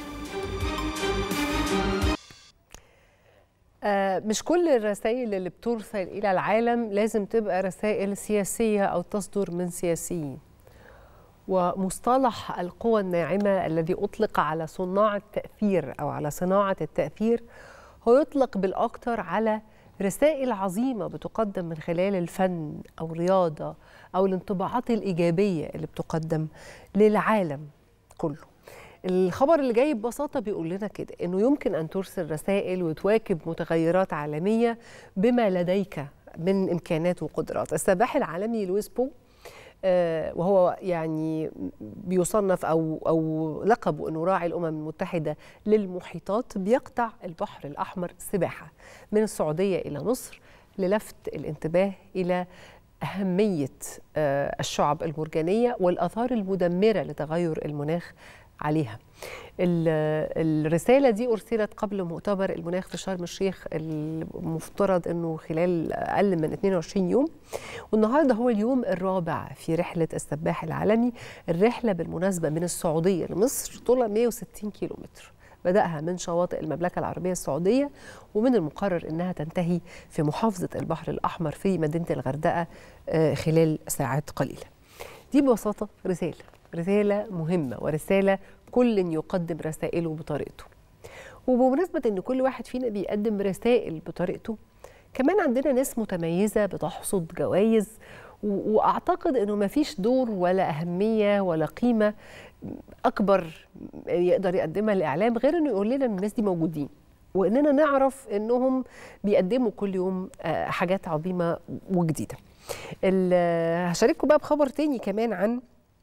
آه مش كل الرسائل اللي بترسل إلى العالم لازم تبقى رسائل سياسية أو تصدر من سياسيين. ومصطلح القوى الناعمة الذي أطلق على صناع التأثير أو على صناعة التأثير هو يطلق بالأكثر على رسائل عظيمة بتقدم من خلال الفن أو الرياضة أو الانطباعات الإيجابية اللي بتقدم للعالم كله. الخبر اللي جاي ببساطة بيقول لنا كده إنه يمكن أن ترسل رسائل وتواكب متغيرات عالمية بما لديك من إمكانات وقدرات. السباح العالمي لويس بو آه وهو يعني بيصنف أو أو لقبه إنه راعي الأمم المتحدة للمحيطات، بيقطع البحر الأحمر سباحة من السعودية إلى مصر للفت الانتباه إلى أهمية آه الشعب المرجانية والآثار المدمرة لتغير المناخ عليها. الرسالة دي أرسلت قبل مؤتمر المناخ في شرم الشيخ المفترض أنه خلال أقل من اثنين وعشرين يوم، والنهاردة هو اليوم الرابع في رحلة السباح العالمي. الرحلة بالمناسبة من السعودية لمصر طولها مئة وستين كيلومتر، بدأها من شواطئ المملكة العربية السعودية، ومن المقرر أنها تنتهي في محافظة البحر الأحمر في مدينة الغردقة خلال ساعات قليلة. دي ببساطة رسالة رسالة مهمة ورسالة كل يقدم رسائله بطريقته. وبمناسبة أن كل واحد فينا بيقدم رسائل بطريقته، كمان عندنا ناس متميزة بتحصد جوائز، وأعتقد أنه ما فيش دور ولا أهمية ولا قيمة أكبر يقدر يقدمها الإعلام غير أنه يقول لنا أن الناس دي موجودين، وأننا نعرف أنهم بيقدموا كل يوم حاجات عظيمة وجديدة. هشارككم بقى بخبر تاني كمان عن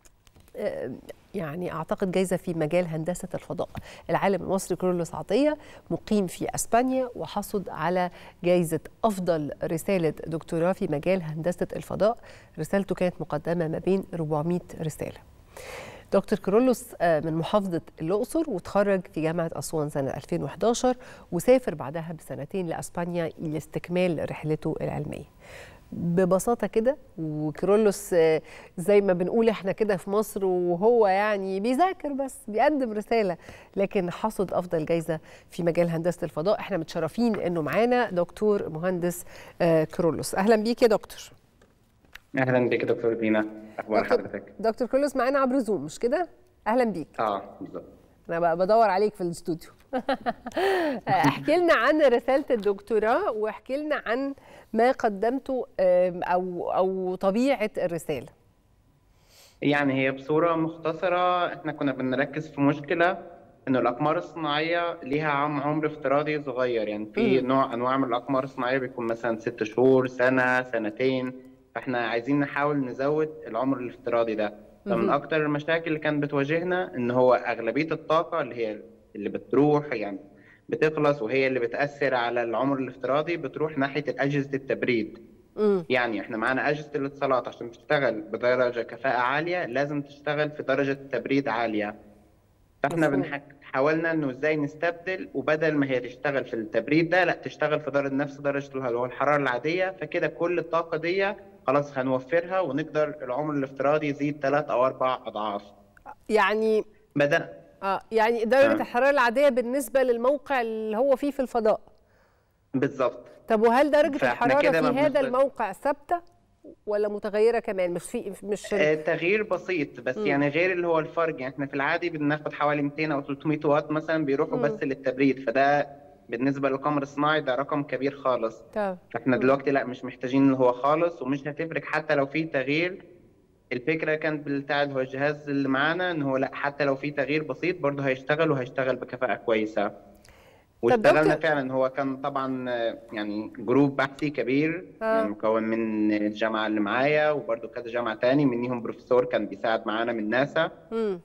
يعني أعتقد جايزة في مجال هندسة الفضاء. العالم المصري كيرلس عطية مقيم في أسبانيا وحصد على جايزة أفضل رسالة دكتوراه في مجال هندسة الفضاء. رسالته كانت مقدمة ما بين أربعمئة رسالة. دكتور كيرلس من محافظة الأقصر وتخرج في جامعة أسوان سنة ألفين وإحدى عشر، وسافر بعدها بسنتين لأسبانيا لاستكمال رحلته العلمية. ببساطة كده، وكيرلس زي ما بنقول احنا كده في مصر وهو يعني بيذاكر بس بيقدم رسالة، لكن حصد أفضل جايزة في مجال هندسة الفضاء. احنا متشرفين انه معانا دكتور مهندس كيرلس. أهلا بيك يا دكتور. أهلا بيك دكتور دينا، أخبار حضرتك؟ دكتور كيرلس معانا عبر زوم مش كده؟ أهلا بيك. اه بالظبط. أنا بقى بدور عليك في الاستوديو. احكي لنا عن رسالة الدكتوراه واحكي لنا عن ما قدمته أو أو طبيعة الرسالة. يعني هي بصورة مختصرة احنا كنا بنركز في مشكلة إنه الأقمار الصناعية ليها عمر افتراضي صغير، يعني في م. نوع أنواع من الأقمار الصناعية بيكون مثلا ست شهور، سنة، سنتين، فاحنا عايزين نحاول نزود العمر الافتراضي ده. فمن أكتر المشاكل اللي كانت بتواجهنا إن هو أغلبية الطاقة اللي هي اللي بتروح يعني بتخلص وهي اللي بتأثر على العمر الافتراضي بتروح ناحية أجهزة التبريد. م. يعني احنا معانا أجهزة الاتصالات عشان تشتغل بدرجة كفاءة عالية لازم تشتغل في درجة تبريد عالية. فاحنا بنحك... حاولنا انه ازاي نستبدل، وبدل ما هي تشتغل في التبريد ده لا تشتغل في درجه نفس درجه اللي هو الحراره العاديه، فكده كل الطاقه دي خلاص هنوفرها ونقدر العمر الافتراضي يزيد ثلاث او اربع اضعاف. يعني بدأ اه يعني درجه آه. الحراره العاديه بالنسبه للموقع اللي هو فيه في الفضاء. بالظبط. طب وهل درجه فإحنا الحراره كده في ما هذا بنقدر- الموقع ثابته ولا متغيره كمان؟ مش في مش آه، تغيير بسيط بس مم. يعني غير اللي هو الفرق. يعني احنا في العادي بناخد حوالي مئتين او ثلاثمئة واط مثلا بيروحوا مم. بس للتبريد، فده بالنسبه للقمر الصناعي ده رقم كبير خالص. طب فاحنا دلوقتي لا مش محتاجين اللي هو خالص، ومش هتفرق حتى لو في تغيير. الفكره كانت بتاع اللي هو الجهاز اللي معانا ان هو لا حتى لو في تغيير بسيط برضه هيشتغل وهيشتغل بكفاءه كويسه. واشتغلنا فعلا. هو كان طبعا آه، يعني جروب بحثي كبير آه. يعني مكون من الجامعه اللي معايا وبرضه كذا جامعه تاني، منهم بروفيسور كان بيساعد معانا من ناسا. مم.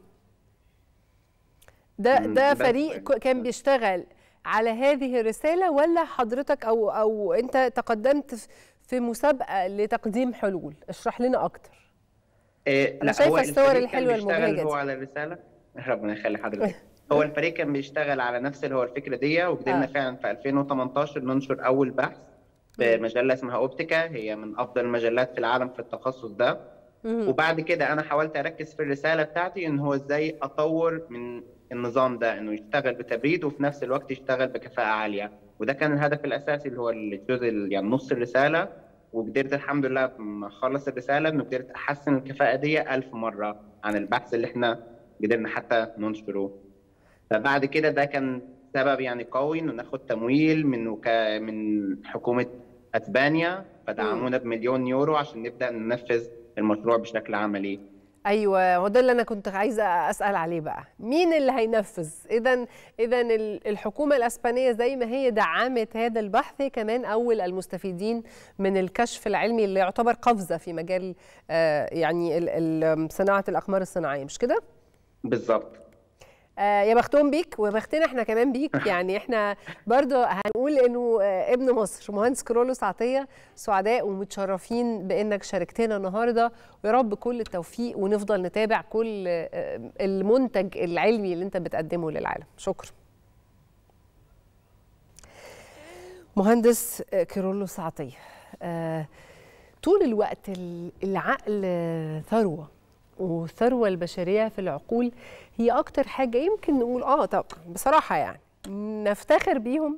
ده مم، ده بس فريق ك- كان بيشتغل على هذه الرساله، ولا حضرتك او او انت تقدمت في- في مسابقه لتقديم حلول؟ اشرح لنا اكتر. إيه أنا لا شايفة هو الصور الفريق الحلوة كان بيشتغل المبهجة هو دي. على الرساله. ربنا يخلي حضرتك. هو الفريق كان بيشتغل على نفس اللي هو الفكره دي، وقدرنا آه. فعلا في ألفين وثمانية عشر ننشر اول بحث في مجله اسمها اوبتيكا، هي من افضل المجلات في العالم في التخصص ده. مم. وبعد كده انا حاولت اركز في الرساله بتاعتي ان هو ازاي اطور من النظام ده انه يشتغل بتبريد وفي نفس الوقت يشتغل بكفاءه عاليه، وده كان الهدف الاساسي اللي هو الجزء ال- يعني نص الرساله. وقدرت الحمد لله لما اخلص الرساله انه قدرت احسن الكفاءه دي ألف مره عن البحث اللي احنا قدرنا حتى ننشره. فبعد كده ده كان سبب يعني قوي انه ناخد تمويل من وكا من حكومه اسبانيا، فدعمونا بمليون يورو عشان نبدا ننفذ المشروع بشكل عملي. ايوه، هو ده اللي انا كنت عايزه اسال عليه بقى، مين اللي هينفذ؟ اذا اذا الحكومه الاسبانيه زي ما هي دعمت هذا البحث، هي كمان اول المستفيدين من الكشف العلمي اللي يعتبر قفزه في مجال آه يعني ال- ال- صناعه الاقمار الصناعيه، مش كده؟ بالظبط. آه يا بختهم بيك وبختنا احنا كمان بيك. يعني احنا برضو هنقول انه آه ابن مصر مهندس كيرلس عطية، سعداء ومتشرفين بانك شاركتنا النهارده، ويا رب كل التوفيق ونفضل نتابع كل آه المنتج العلمي اللي انت بتقدمه للعالم. شكرا. مهندس كيرلس عطية، آه طول الوقت العقل ثروة، والثروة البشرية في العقول هي أكتر حاجة يمكن نقول آه طب بصراحة يعني نفتخر بيهم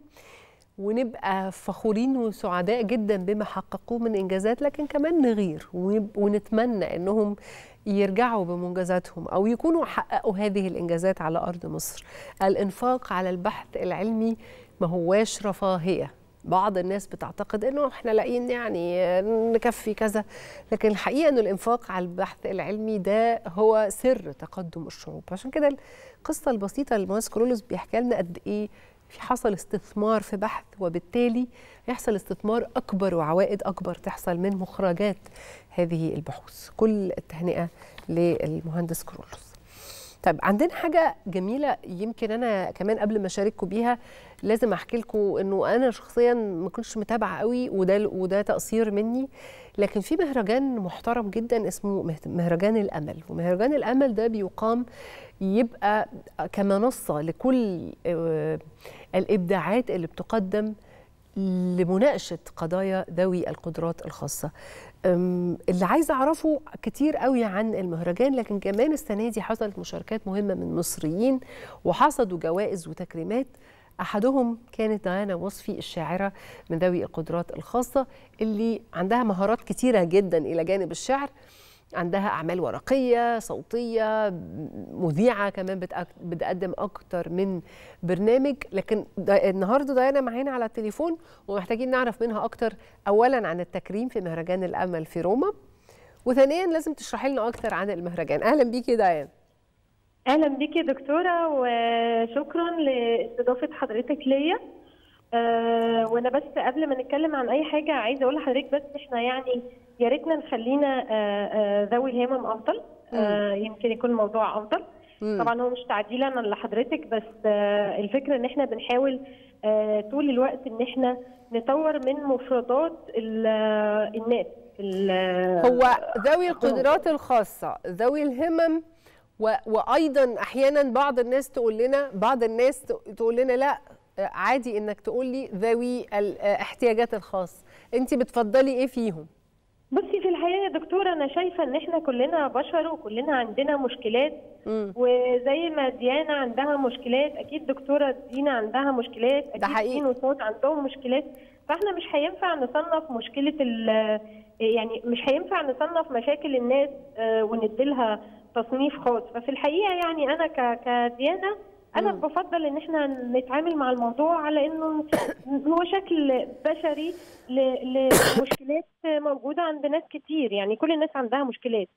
ونبقى فخورين وسعداء جدا بما حققوه من إنجازات، لكن كمان نغير ونتمنى أنهم يرجعوا بمنجزاتهم أو يكونوا حققوا هذه الإنجازات على أرض مصر. الإنفاق على البحث العلمي ما هواش رفاهية. بعض الناس بتعتقد انه احنا لاقيين يعني نكفي كذا، لكن الحقيقه انه الانفاق على البحث العلمي ده هو سر تقدم الشعوب. عشان كده القصه البسيطه اللي المهندس كيرلس بيحكي لنا قد ايه في حصل استثمار في بحث، وبالتالي يحصل استثمار اكبر وعوائد اكبر تحصل من مخرجات هذه البحوث. كل التهنئه للمهندس كيرلس. طيب عندنا حاجة جميلة يمكن أنا كمان قبل ما أشارككم بيها لازم أحكي لكم إنه أنا شخصيا ما كنتش متابعة قوي، وده وده تقصير مني، لكن في مهرجان محترم جدا اسمه مهرجان الأمل. ومهرجان الأمل ده بيقام يبقى كمنصة لكل الإبداعات اللي بتقدم لمناقشة قضايا ذوي القدرات الخاصة. اللي عايزة أعرفه كتير قوي عن المهرجان، لكن كمان السنة دي حصلت مشاركات مهمة من مصريين وحصدوا جوائز وتكريمات. أحدهم كانت ديانا وصفي الشاعرة من ذوي القدرات الخاصة اللي عندها مهارات كتيرة جدا إلى جانب الشعر. عندها أعمال ورقية، صوتية، مذيعة كمان، بتقدم أكتر من برنامج. لكن النهاردة ديانا معانا على التليفون ومحتاجين نعرف منها أكتر، أولا عن التكريم في مهرجان الأمل في روما، وثانيا لازم تشرحي لنا أكتر عن المهرجان. أهلا بيكي ديانا. أهلا بيكي دكتورة، وشكرا لاستضافة حضرتك ليا. أه وانا بس قبل ما نتكلم عن اي حاجه عايزه اقول لحضرتك بس احنا يعني يا ريتنا نخلينا أه أه ذوي الهمم افضل، أه يمكن يكون الموضوع افضل. مم. طبعا هو مش تعديلا لحضرتك، بس أه الفكره ان احنا بنحاول أه طول الوقت ان احنا نطور من مفردات الناس. هو ذوي القدرات الخاصه، ذوي الهمم وايضا احيانا بعض الناس تقول لنا بعض الناس تقول لنا لا عادي انك تقول لي ذوي الاحتياجات الخاصه، انت بتفضلي ايه فيهم؟ بصي في الحقيقه يا دكتوره انا شايفه ان احنا كلنا بشر وكلنا عندنا مشكلات، م. وزي ما ديانا عندها مشكلات اكيد دكتوره دينا عندها مشكلات، اكيد ده حقيقي دين وصوت عندهم مشكلات، فاحنا مش هينفع نصنف مشكله ال يعني مش هينفع نصنف مشاكل الناس ونديلها تصنيف خاص. ففي الحقيقه يعني انا كديانا انا م. بفضل ان احنا نتعامل مع الموضوع على انه هو شكل بشري لمشكلات موجوده عند ناس كتير، يعني كل الناس عندها مشكلات.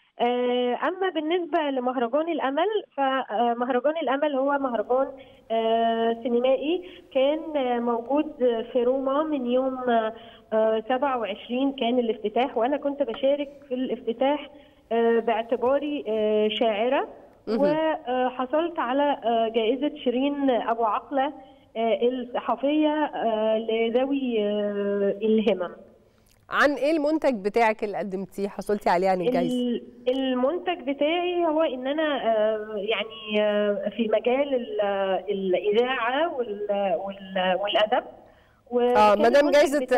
اما بالنسبه لمهرجان الامل فمهرجان الامل هو مهرجان سينمائي كان موجود في روما من يوم سبعة وعشرين كان الافتتاح، وانا كنت بشارك في الافتتاح باعتباري شاعره، وحصلت على جائزة شيرين أبو عقلة الصحفية لذوي الهمم. عن ايه المنتج بتاعك اللي قدمتيه حصلتي عليه عن الجائزة؟ المنتج بتاعي هو ان انا يعني في مجال الإذاعة والأدب. اه ما دام جائزة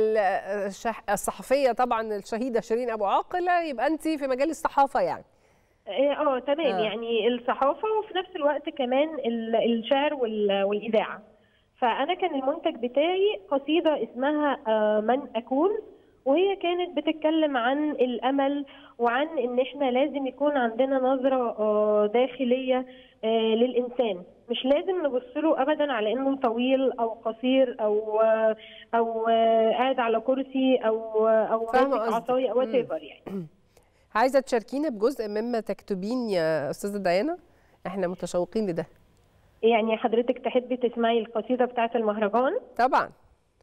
الصحفية طبعا الشهيدة شيرين أبو عقلة يبقى انت في مجال الصحافة يعني. اه تمام آه. يعني الصحافه وفي نفس الوقت كمان الشعر والاذاعه. فانا كان المنتج بتاعي قصيده اسمها من اكون، وهي كانت بتتكلم عن الامل وعن ان احنا لازم يكون عندنا نظره داخليه للانسان، مش لازم نبص له ابدا على انه طويل او قصير او او قاعد على كرسي او او ماسك عصايه او whatever يعني. عايزه تشاركينا بجزء مما تكتبين يا استاذه ديانا؟ احنا متشوقين لده. يعني حضرتك تحبي تسمعي القصيده بتاعه المهرجان؟ طبعا.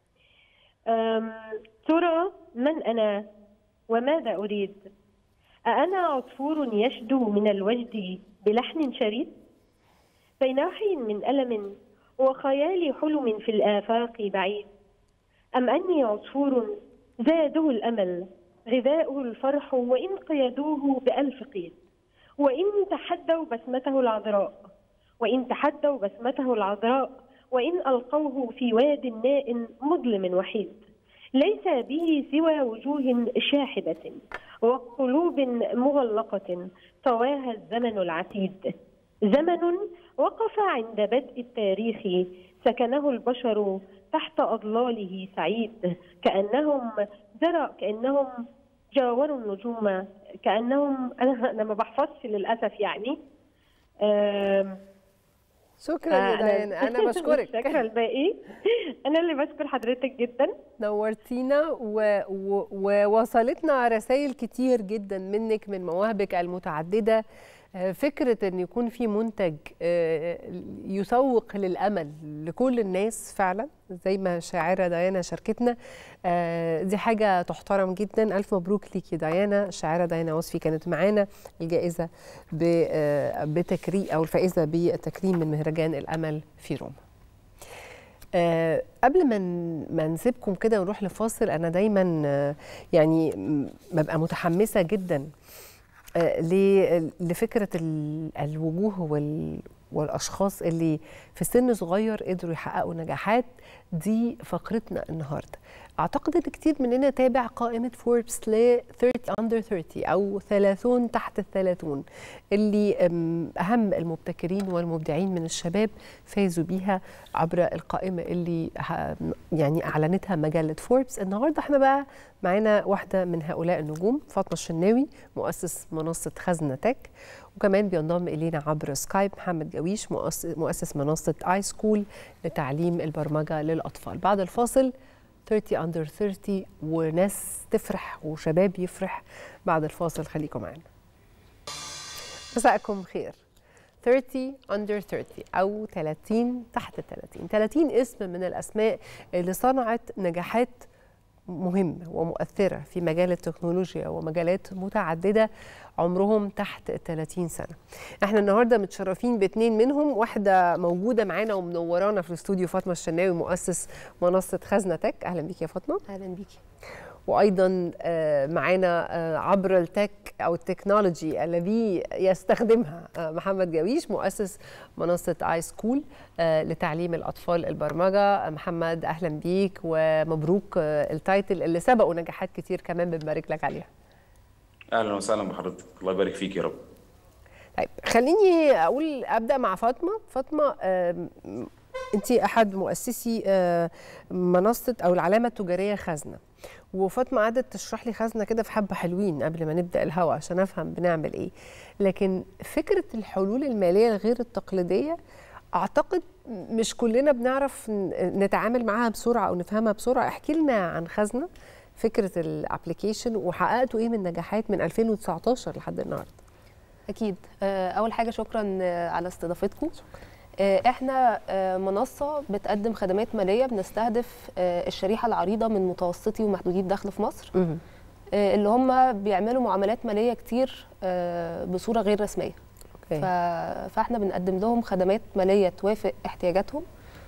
ترى من انا وماذا اريد؟ أأنا عصفور يشدو من الوجد بلحن شريد؟ بين وحي من ألم وخيال حلم في الآفاق بعيد، أم أني عصفور زاده الأمل غذاؤه الفرح وإن قيدوه بألف قيد، وإن تحدوا بسمته العذراء وإن تحدوا بسمته العذراء وإن ألقوه في واد ناء مظلم وحيد، ليس به سوى وجوه شاحبة وقلوب مغلقة طواها الزمن العتيد، زمن وقف عند بدء التاريخ سكنه البشر تحت أضلاله سعيد، كأنهم جرى كأنهم جاوروا النجوم، كأنهم أنا أنا ما بحفظش للأسف يعني. شكرا يا ديانا، أنا بشكرك. شكرا الباقي، أنا اللي بشكر حضرتك جدا، نورتينا ووصلتنا رسائل كتير جدا منك من مواهبك المتعددة. فكرة أن يكون في منتج يسوق للأمل لكل الناس فعلا زي ما شاعرة ديانا شاركتنا، دي حاجة تحترم جدا. ألف مبروك ليكي ديانا. الشاعرة ديانا وصفي كانت معانا، الجائزة بتكريم أو الفائزة بالتكريم من مهرجان الأمل في روما. أه قبل ما ما نسيبكم كده ونروح لفاصل، أنا دايما أه يعني ببقى متحمسة جدا لفكرة الوجوه والأشخاص اللي في سن صغير قدروا يحققوا نجاحات. دي فقرتنا النهاردة. أعتقد أن كتير مننا تابع قائمة فوربس ل ثلاثين أندر ثلاثين أو ثلاثين تحت الثلاثين، اللي أهم المبتكرين والمبدعين من الشباب فازوا بيها عبر القائمة اللي يعني أعلنتها مجلة فوربس. النهاردة احنا بقى معانا واحدة من هؤلاء النجوم، فاطمة الشناوي مؤسس منصة خزنة تك، وكمان بينضم إلينا عبر سكايب محمد جويش مؤسس منصة آي سكول لتعليم البرمجة للأطفال. بعد الفاصل ثلاثين أندر ثلاثين وناس تفرح وشباب يفرح. بعد الفاصل خليكم معنا. مساءكم خير. ثلاثين أندر ثلاثين أو ثلاثين تحت الثلاثين. ثلاثين اسم من الأسماء اللي صنعت نجاحات مهمة ومؤثرة في مجال التكنولوجيا ومجالات متعددة عمرهم تحت ثلاثين سنة. احنا النهاردة متشرفين باثنين منهم، واحدة موجودة معانا ومنورانا في الاستوديو، فاطمة الشناوي مؤسس منصة خزنة تك. أهلا بيكي يا فاطمة. أهلا بيكي. وايضا معانا عبر التك او التكنولوجي الذي يستخدمها محمد جويش مؤسس منصه اي سكول لتعليم الاطفال البرمجه. محمد اهلا بيك ومبروك التايتل اللي سبقوا نجاحات كتير كمان، بنبارك لك عليها. اهلا وسهلا بحضرتك، الله يبارك فيك يا رب. طيب خليني اقول ابدا مع فاطمه. فاطمه انت احد مؤسسي منصه او العلامه التجاريه خزنه، وفاطمه قعدت تشرح لي خزنه كده في حبه حلوين قبل ما نبدا الهوا عشان افهم بنعمل ايه. لكن فكره الحلول الماليه الغير التقليديه اعتقد مش كلنا بنعرف نتعامل معاها بسرعه او نفهمها بسرعه. احكي لنا عن خزنه، فكره الابلكيشن، وحققتوا ايه من نجاحات من ألفين وتسعتاشر لحد النهارده. اكيد. اول حاجه شكرا على استضافتكم. احنا منصه بتقدم خدمات ماليه بنستهدف الشريحه العريضه من متوسطي ومحدودي الدخل في مصر، اللي هم بيعملوا معاملات ماليه كتير بصوره غير رسميه. فاحنا بنقدم لهم خدمات ماليه توافق احتياجاتهم،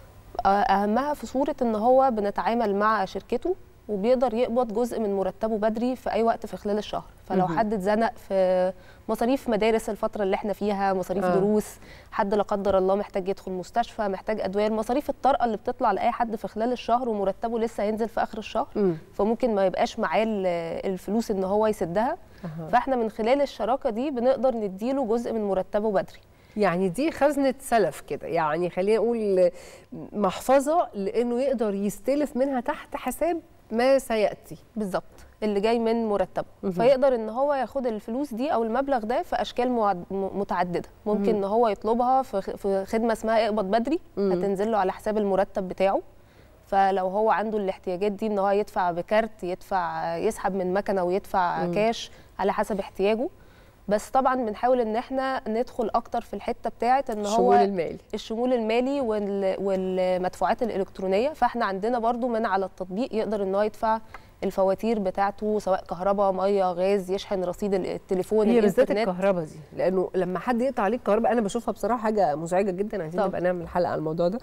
اهمها في صوره ان هو بنتعامل مع شركته وبيقدر يقبض جزء من مرتبه بدري في اي وقت في خلال الشهر. فلو حد اتزنق في مصاريف مدارس الفتره اللي احنا فيها، مصاريف آه. دروس، حد لا قدر الله محتاج يدخل مستشفى، محتاج ادويه، المصاريف الطارئه اللي بتطلع لاي حد في خلال الشهر ومرتبه لسه هينزل في اخر الشهر، م. فممكن ما يبقاش معاه الفلوس ان هو يسدها. أه. فاحنا من خلال الشراكه دي بنقدر نديله جزء من مرتبه بدري. يعني دي خزنه سلف كده، يعني خلينا نقول محفظه لانه يقدر يستلف منها تحت حساب ما سياتي بالظبط اللي جاي من مرتبه، فيقدر ان هو ياخد الفلوس دي او المبلغ ده في اشكال متعدده. ممكن ان هو يطلبها في خدمه اسمها اقبض بدري، هتنزل له على حساب المرتب بتاعه. فلو هو عنده الاحتياجات دي ان هو يدفع بكارت، يدفع يسحب من مكنه ويدفع مم. كاش على حسب احتياجه. بس طبعا بنحاول ان احنا ندخل اكتر في الحته بتاعه ان هو الشمول المالي الشمول المالي والمدفوعات الالكترونيه. فاحنا عندنا برضو من على التطبيق يقدر ان هو يدفع الفواتير بتاعته سواء كهرباء، ميه، غاز، يشحن رصيد التليفون، هي بالذات الكهرباء دي، لانه لما حد يقطع عليك الكهرباء انا بشوفها بصراحه حاجه مزعجه جدا. عايزين نبقى نعمل حلقه على الموضوع ده.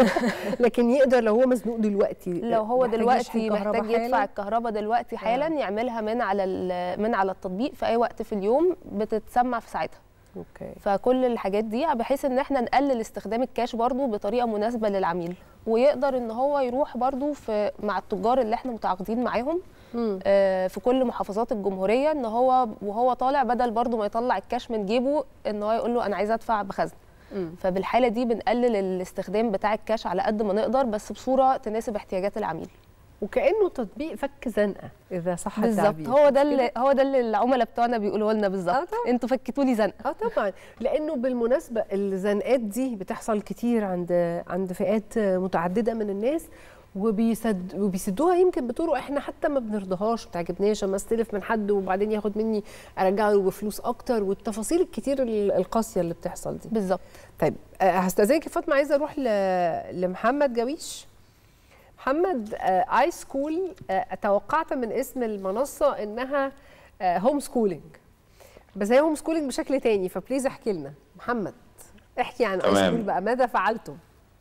لكن يقدر لو هو مزنوق دلوقتي، لو هو دلوقتي محتاج يدفع الكهرباء دلوقتي حالا، يعملها من على من على التطبيق في اي وقت في اليوم، بتتسمع في ساعتها. اوكي. فكل الحاجات دي بحيث ان احنا نقلل استخدام الكاش برضو بطريقه مناسبه للعميل، ويقدر ان هو يروح برضو في مع التجار اللي احنا متعاقدين معاهم آه في كل محافظات الجمهوريه، ان هو وهو طالع بدل برضو ما يطلع الكاش من جيبه ان هو يقول له انا عايز ادفع بخزن. فبالحاله دي بنقلل الاستخدام بتاع الكاش على قد ما نقدر، بس بصوره تناسب احتياجات العميل. وكانه تطبيق فك زنقه اذا صح التعبير. بالظبط، هو ده اللي هو ده اللي العملاء بتوعنا بيقولوا لنا بالظبط. آه انتوا فكتوا لي زنقه. اه طبعا، لانه بالمناسبه الزنقات دي بتحصل كتير عند عند فئات متعدده من الناس، وبيسد وبيسدوها يمكن بطرق احنا حتى ما بنرضاهاش، ما بتعجبناش. اما استلف من حد وبعدين ياخد مني ارجع له بفلوس اكتر، والتفاصيل الكتير القاسيه اللي بتحصل دي. بالظبط. طيب هستاذنك يا فاطمه، عايزه اروح لمحمد جويش. محمد، اي سكول توقعت من اسم المنصه انها هوم سكولينج، بس هي هوم سكولينج بشكل تاني، فبليز احكي لنا. محمد احكي عن اي سكول بقى، ماذا فعلتم؟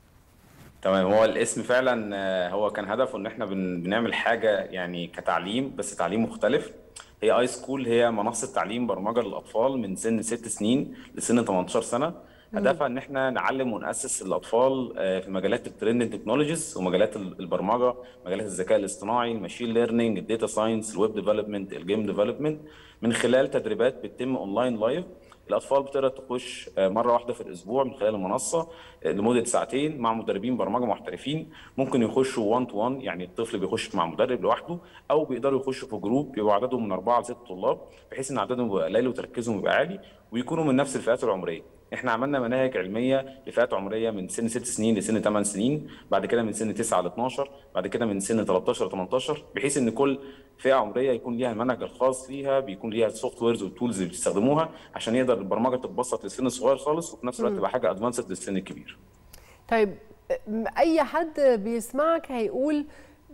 تمام، هو الاسم فعلا هو كان هدفه ان احنا بنعمل حاجه يعني كتعليم، بس تعليم مختلف. هي اي سكول هي منصه تعليم برمجه للاطفال من سن ست سنين لسن تمنتاشر سنه. هدفها ان احنا نعلم وناسس الاطفال في مجالات الترند تكنولوجيز ومجالات البرمجه، مجالات الذكاء الاصطناعي، الماشين ليرنينج، الداتا ساينس، الويب ديفلوبمنت، الجيم ديفلوبمنت، من خلال تدريبات بتتم اونلاين لايف. الاطفال بتقدر تخش مره واحده في الاسبوع من خلال المنصه لمده ساعتين مع مدربين برمجه محترفين. ممكن يخشوا واحد تو واحد، يعني الطفل بيخش مع مدرب لوحده، او بيقدروا يخشوا في جروب بيبقوا عددهم من اربعه لست طلاب، بحيث ان عددهم يبقى قليل وتركيزهم يبقى عالي، ويكونوا من نفس الفئات العمريه. احنا عملنا مناهج علميه لفئات عمريه من سن ست سنين لسن ثمان سنين، بعد كده من سن تسعة ل اتناشر، بعد كده من سن تلتاشر ل تمنتاشر، بحيث ان كل فئه عمريه يكون ليها المنهج الخاص ليها، بيكون ليها السوفت ويرز والتولز اللي بتستخدموها عشان يقدر البرمجه تتبسط للسن الصغير خالص، وفي نفس الوقت تبقى حاجه ادفانسد للسن الكبير. طيب اي حد بيسمعك هيقول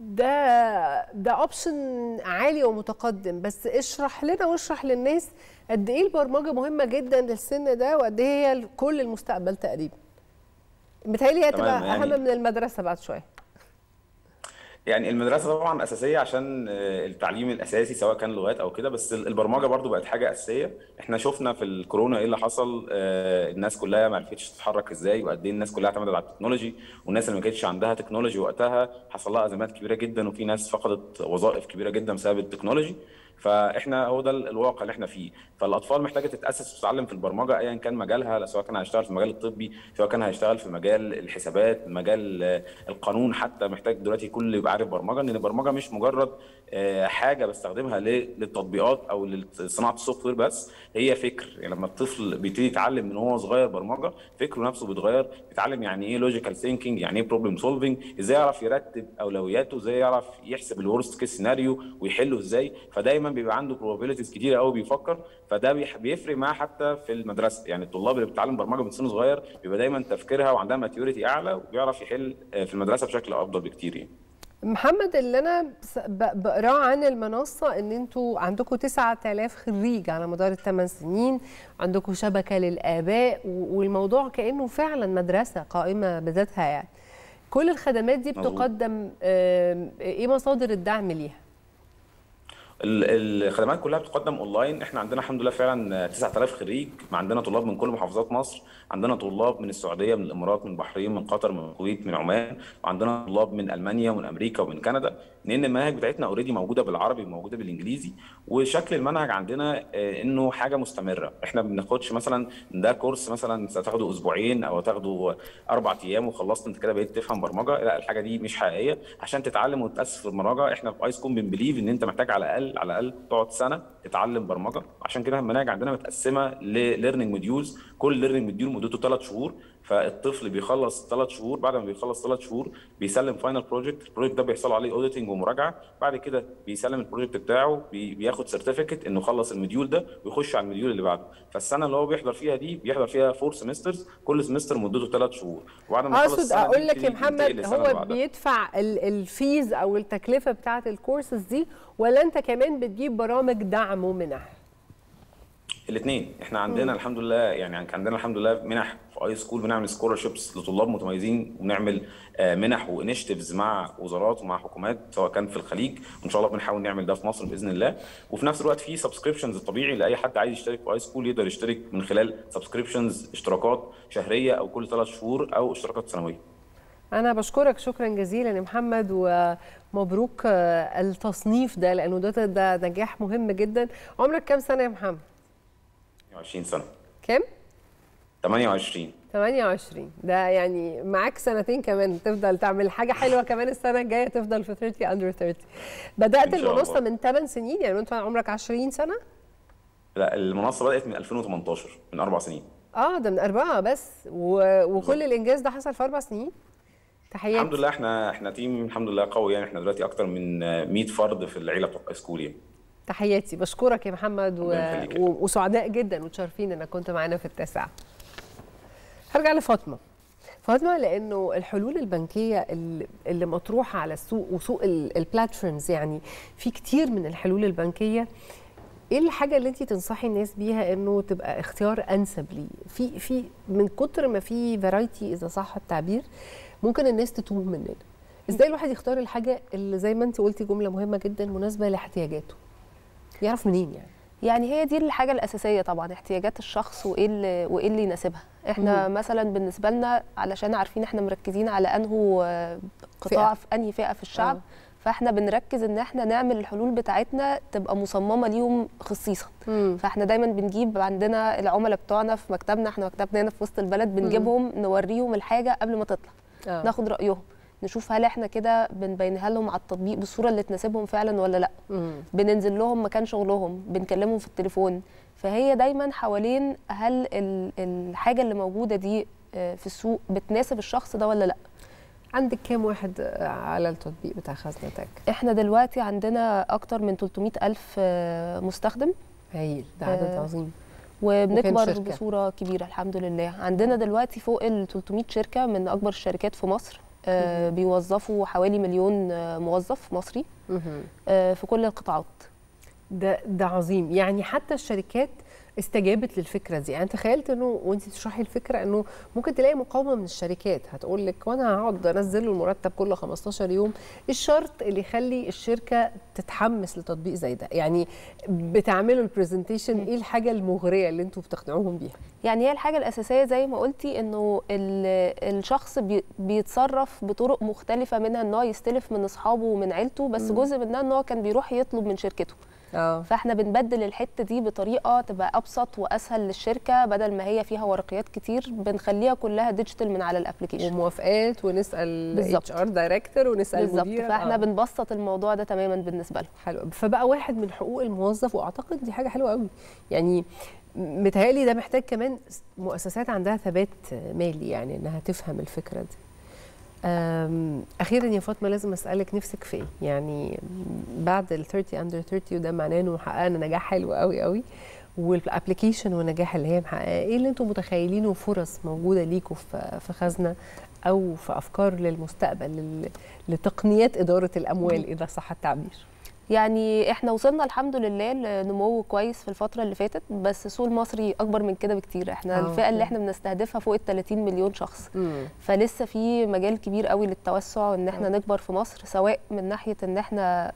ده ده اوبشن عالي ومتقدم، بس اشرح لنا واشرح للناس قد ايه البرمجه مهمه جدا للسن ده، وقد ايه هي كل المستقبل تقريبا. متهيألي هتبقى اهم من المدرسه بعد شويه. يعني المدرسه طبعا اساسيه عشان التعليم الاساسي سواء كان لغات او كده، بس البرمجه برضو بقت حاجه اساسيه. احنا شفنا في الكورونا ايه اللي حصل، الناس كلها ما عرفتش تتحرك ازاي، وقد ايه الناس كلها اعتمدت على التكنولوجي، والناس اللي ما كانتش عندها تكنولوجي وقتها حصل لها ازمات كبيره جدا، وفي ناس فقدت وظائف كبيره جدا بسبب التكنولوجي. فاحنا هو ده الواقع اللي احنا فيه. فالاطفال محتاجه تتاسس وتتعلم في البرمجه ايا كان مجالها، سواء كان هيشتغل في المجال الطبي، سواء كان هيشتغل في مجال الحسابات، مجال القانون، حتى محتاج دلوقتي كل يبقى عارف برمجه، لان البرمجه مش مجرد حاجه بستخدمها للتطبيقات او لصناعه السوفت وير بس، هي فكر. يعني لما الطفل بيبتدي يتعلم من هو صغير برمجه، فكره نفسه بيتغير، بيتعلم يعني ايه لوجيكال ثينكينج، يعني ايه بروبلم سولفنج، ازاي يعرف يرتب اولوياته، ازاي يعرف يحسب الورست كيس سيناريو ويحله ازاي. فدايما بيبقى عنده probabilities كتيره قوي بيفكر، فده بيفرق معاه حتى في المدرسه. يعني الطلاب اللي بتتعلم برمجه من سن صغير بيبقى دايما تفكيرها وعندها ماتيوريتي اعلى، وبيعرف يحل في المدرسه بشكل افضل بكتير. يعني محمد، اللي انا بقراه عن المنصه ان انتوا عندكم تسعة آلاف خريج على مدار الثمان سنين، عندكم شبكه للاباء، والموضوع كانه فعلا مدرسه قائمه بذاتها. يعني كل الخدمات دي بتقدم، ايه مصادر الدعم ليها؟ الخدمات كلها بتقدم اونلاين. احنا عندنا الحمد لله فعلا تسعة آلاف خريج، عندنا طلاب من كل محافظات مصر، عندنا طلاب من السعوديه، من الامارات، من البحرين، من قطر، من الكويت، من عمان، وعندنا طلاب من المانيا ومن امريكا ومن كندا، لان المناهج بتاعتنا اوريدي موجوده بالعربي وموجوده بالانجليزي. وشكل المنهج عندنا انه حاجه مستمره، احنا ما بناخدش مثلا ده كورس مثلا هتاخده اسبوعين او هتاخده اربع ايام وخلصت انت كده بقيت تفهم برمجه. لا، الحاجه دي مش حقيقيه. عشان تتعلم وتتاسس في البرمجه احنا في ايسكوم بنبليف ان انت محتاج على الاقل على الاقل تقعد سنه تتعلم برمجه. عشان كده المناهج عندنا متقسمه لليرنينج موديولز، كل ليرنينج موديول مدته ثلاث شهور، فالطفل بيخلص ثلاث شهور، بعد ما بيخلص ثلاث شهور بيسلم فاينل بروجكت، البروجكت ده بيحصل عليه اوديتنج ومراجعه، بعد كده بيسلم البروجكت بتاعه، بياخد سيرتيفيكت انه خلص الموديول ده ويخش على الموديول اللي بعده. فالسنه اللي هو بيحضر فيها دي بيحضر فيها فور سيمسترز، كل سيمستر مدته ثلاث شهور، وبعد ما يخلص السنه اقول لك يا محمد، هو بيدفع الفيز او التكلفه بتاعه الكورسز دي، ولا انت كمان بتجيب برامج دعم ومنح؟ الاثنين. احنا عندنا الحمد لله، يعني عندنا الحمد لله منح في اي سكول، بنعمل سكولرشيبس لطلاب متميزين، وبنعمل منح وانيشيتيفز مع وزارات ومع حكومات سواء كان في الخليج، وان شاء الله بنحاول نعمل ده في مصر باذن الله. وفي نفس الوقت في سبسكريبشنز الطبيعي لاي حد عايز يشترك في اي سكول، يقدر يشترك من خلال سبسكريبشنز، اشتراكات شهريه او كل ثلاث شهور او اشتراكات سنويه. أنا بشكرك شكرا جزيلا يا محمد، ومبروك التصنيف ده لأنه ده, ده نجاح مهم جدا. عمرك كام سنة يا محمد؟ ثمانية وعشرين سنة. كام؟ ثمانية وعشرين. ثمانية وعشرين، ده يعني معاك سنتين كمان تفضل تعمل حاجة حلوة كمان السنة الجاية تفضل في ثلاثين أندر ثلاثين. بدأت المنصة من ثمان سنين، يعني أنت عمرك عشرين سنة؟ لا، المنصة بدأت من ألفين وثمانية عشر، من أربع سنين. اه ده من أربعة بس، و... وكل الإنجاز ده حصل في أربع سنين؟ تحياتي. الحمد لله احنا احنا تيم الحمد لله قوي، يعني احنا دلوقتي اكتر من مية فرد في العيله بتوع سكول. يعني تحياتي، بشكرك يا محمد، و... و... وسعداء جدا وتشرفين انك كنت معانا في التاسعه. هرجع لفاطمه. فاطمه، لانه الحلول البنكيه اللي, اللي مطروحه على السوق وسوق البلاتفورمز، يعني في كتير من الحلول البنكيه، ايه الحاجه اللي انت تنصحي الناس بيها انه تبقى اختيار انسب ليه؟ في في من كتر ما في فرايتي اذا صح التعبير، ممكن الناس تتوه مننا. ازاي الواحد يختار الحاجه اللي زي ما انت قلتي جمله مهمه جدا مناسبه لاحتياجاته؟ يعرف منين يعني؟ يعني هي دي الحاجه الاساسيه طبعا، احتياجات الشخص وايه اللي وايه اللي يناسبها. احنا مم. مثلا بالنسبه لنا علشان عارفين احنا مركزين على انه قطاع في انهي فئه في الشعب، آه. فاحنا بنركز ان احنا نعمل الحلول بتاعتنا تبقى مصممه ليهم خصيصا. مم. فاحنا دايما بنجيب عندنا العملاء بتوعنا في مكتبنا، احنا مكتبنا هنا في وسط البلد، بنجيبهم مم. نوريهم الحاجه قبل ما تطلع، آه. ناخد رايهم، نشوف هل احنا كده بنبينها لهم على التطبيق بالصوره اللي تناسبهم فعلا ولا لا. مم. بننزل لهم مكان شغلهم، بنكلمهم في التليفون. فهي دايما حوالين هل الحاجه اللي موجوده دي في السوق بتناسب الشخص ده ولا لا. عندك كام واحد على التطبيق بتاع خزنتك؟ احنا دلوقتي عندنا اكتر من ثلاثمائة ألف مستخدم. هايل، ده عدد آه عظيم، وبنكبر بصوره كبيره الحمد لله. عندنا دلوقتي فوق ال ثلاثمائة شركه من اكبر الشركات في مصر، آه بيوظفوا حوالي مليون موظف مصري آه في كل القطاعات. ده ده عظيم. يعني حتى الشركات استجابت للفكره دي؟ يعني تخيلت انه وانت بتشرحي الفكره انه ممكن تلاقي مقاومه من الشركات هتقول لك وانا هقعد انزل له المرتب كل خمستاشر يوم، الشرط اللي يخلي الشركه تتحمس لتطبيق زي ده؟ يعني بتعملوا البرزنتيشن ايه الحاجه المغريه اللي انتوا بتقنعوهم بيها؟ يعني هي الحاجه الاساسيه زي ما قلتي انه الشخص بي بيتصرف بطرق مختلفه، منها ان هو يستلف من اصحابه ومن عيلته، بس جزء منها ان هو كان بيروح يطلب من شركته. أوه. فاحنا بنبدل الحته دي بطريقه تبقى ابسط واسهل للشركه، بدل ما هي فيها ورقيات كتير بنخليها كلها ديجيتال من على الابلكيشن وموافقات، ونسال اتش ار دايركتور ونسال بالظبط. مدير. فاحنا آه. بنبسط الموضوع ده تماما بالنسبه له. حلو. فبقى واحد من حقوق الموظف، واعتقد دي حاجه حلوه قوي. يعني متهيألي ده محتاج كمان مؤسسات عندها ثبات مالي، يعني انها تفهم الفكره دي. اخيرا يا فاطمه لازم اسالك نفسك في ايه؟ يعني بعد ال ثلاثين اندر ثلاثين وده معناه انه محققنا نجاح حلو قوي قوي، والابلكيشن والنجاح اللي هي محققاه، ايه اللي انتم متخيلينه فرص موجوده ليكم في خزنه او في افكار للمستقبل لتقنيات اداره الاموال اذا صح التعبير؟ يعني احنا وصلنا الحمد لله لنمو كويس في الفتره اللي فاتت، بس السوق المصري اكبر من كده بكتير. احنا أوه. الفئه اللي احنا بنستهدفها فوق ال ثلاثين مليون شخص. مم. فلسه في مجال كبير قوي للتوسع وان احنا أوه. نكبر في مصر، سواء من ناحيه ان احنا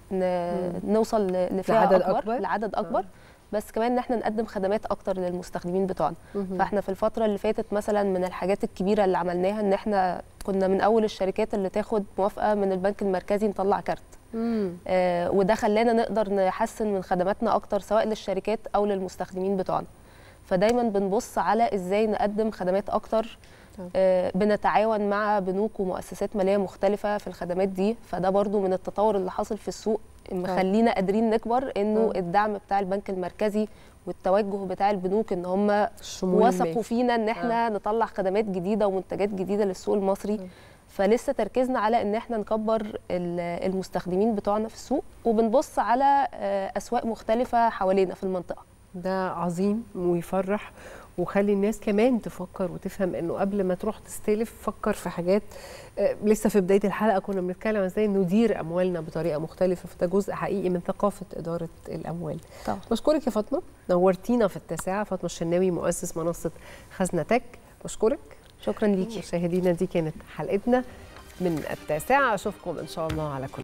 نوصل لفئه اكبر, أكبر لعدد اكبر، أوه. بس كمان ان احنا نقدم خدمات اكتر للمستخدمين بتوعنا. فاحنا في الفتره اللي فاتت مثلا من الحاجات الكبيره اللي عملناها ان احنا كنا من اول الشركات اللي تاخد موافقه من البنك المركزي نطلع كارت. آه وده خلانا نقدر نحسن من خدماتنا اكتر سواء للشركات او للمستخدمين بتوعنا. فدايما بنبص على ازاي نقدم خدمات اكتر. آه بنتعاون مع بنوك ومؤسسات ماليه مختلفه في الخدمات دي، فده برضو من التطور اللي حاصل في السوق مخلينا قادرين نكبر، انه الدعم بتاع البنك المركزي والتوجه بتاع البنوك ان هم وثقوا فينا ان احنا آه. نطلع خدمات جديده ومنتجات جديده للسوق المصري. آه. فلسه تركيزنا على ان احنا نكبر المستخدمين بتوعنا في السوق، وبنبص على اسواق مختلفه حوالينا في المنطقه. ده عظيم ويفرح، وخلي الناس كمان تفكر وتفهم انه قبل ما تروح تستلف فكر في حاجات. لسه في بدايه الحلقه كنا بنتكلم ازاي ندير اموالنا بطريقه مختلفه، فده جزء حقيقي من ثقافه اداره الاموال. طبعا. بشكرك يا فاطمه، نورتينا في التاسعه. فاطمه الشناوي مؤسس منصه خزنه تك، بشكرك. شكرا ليكي. مشاهدينا دي كانت حلقتنا من التاسعه، اشوفكم ان شاء الله على كل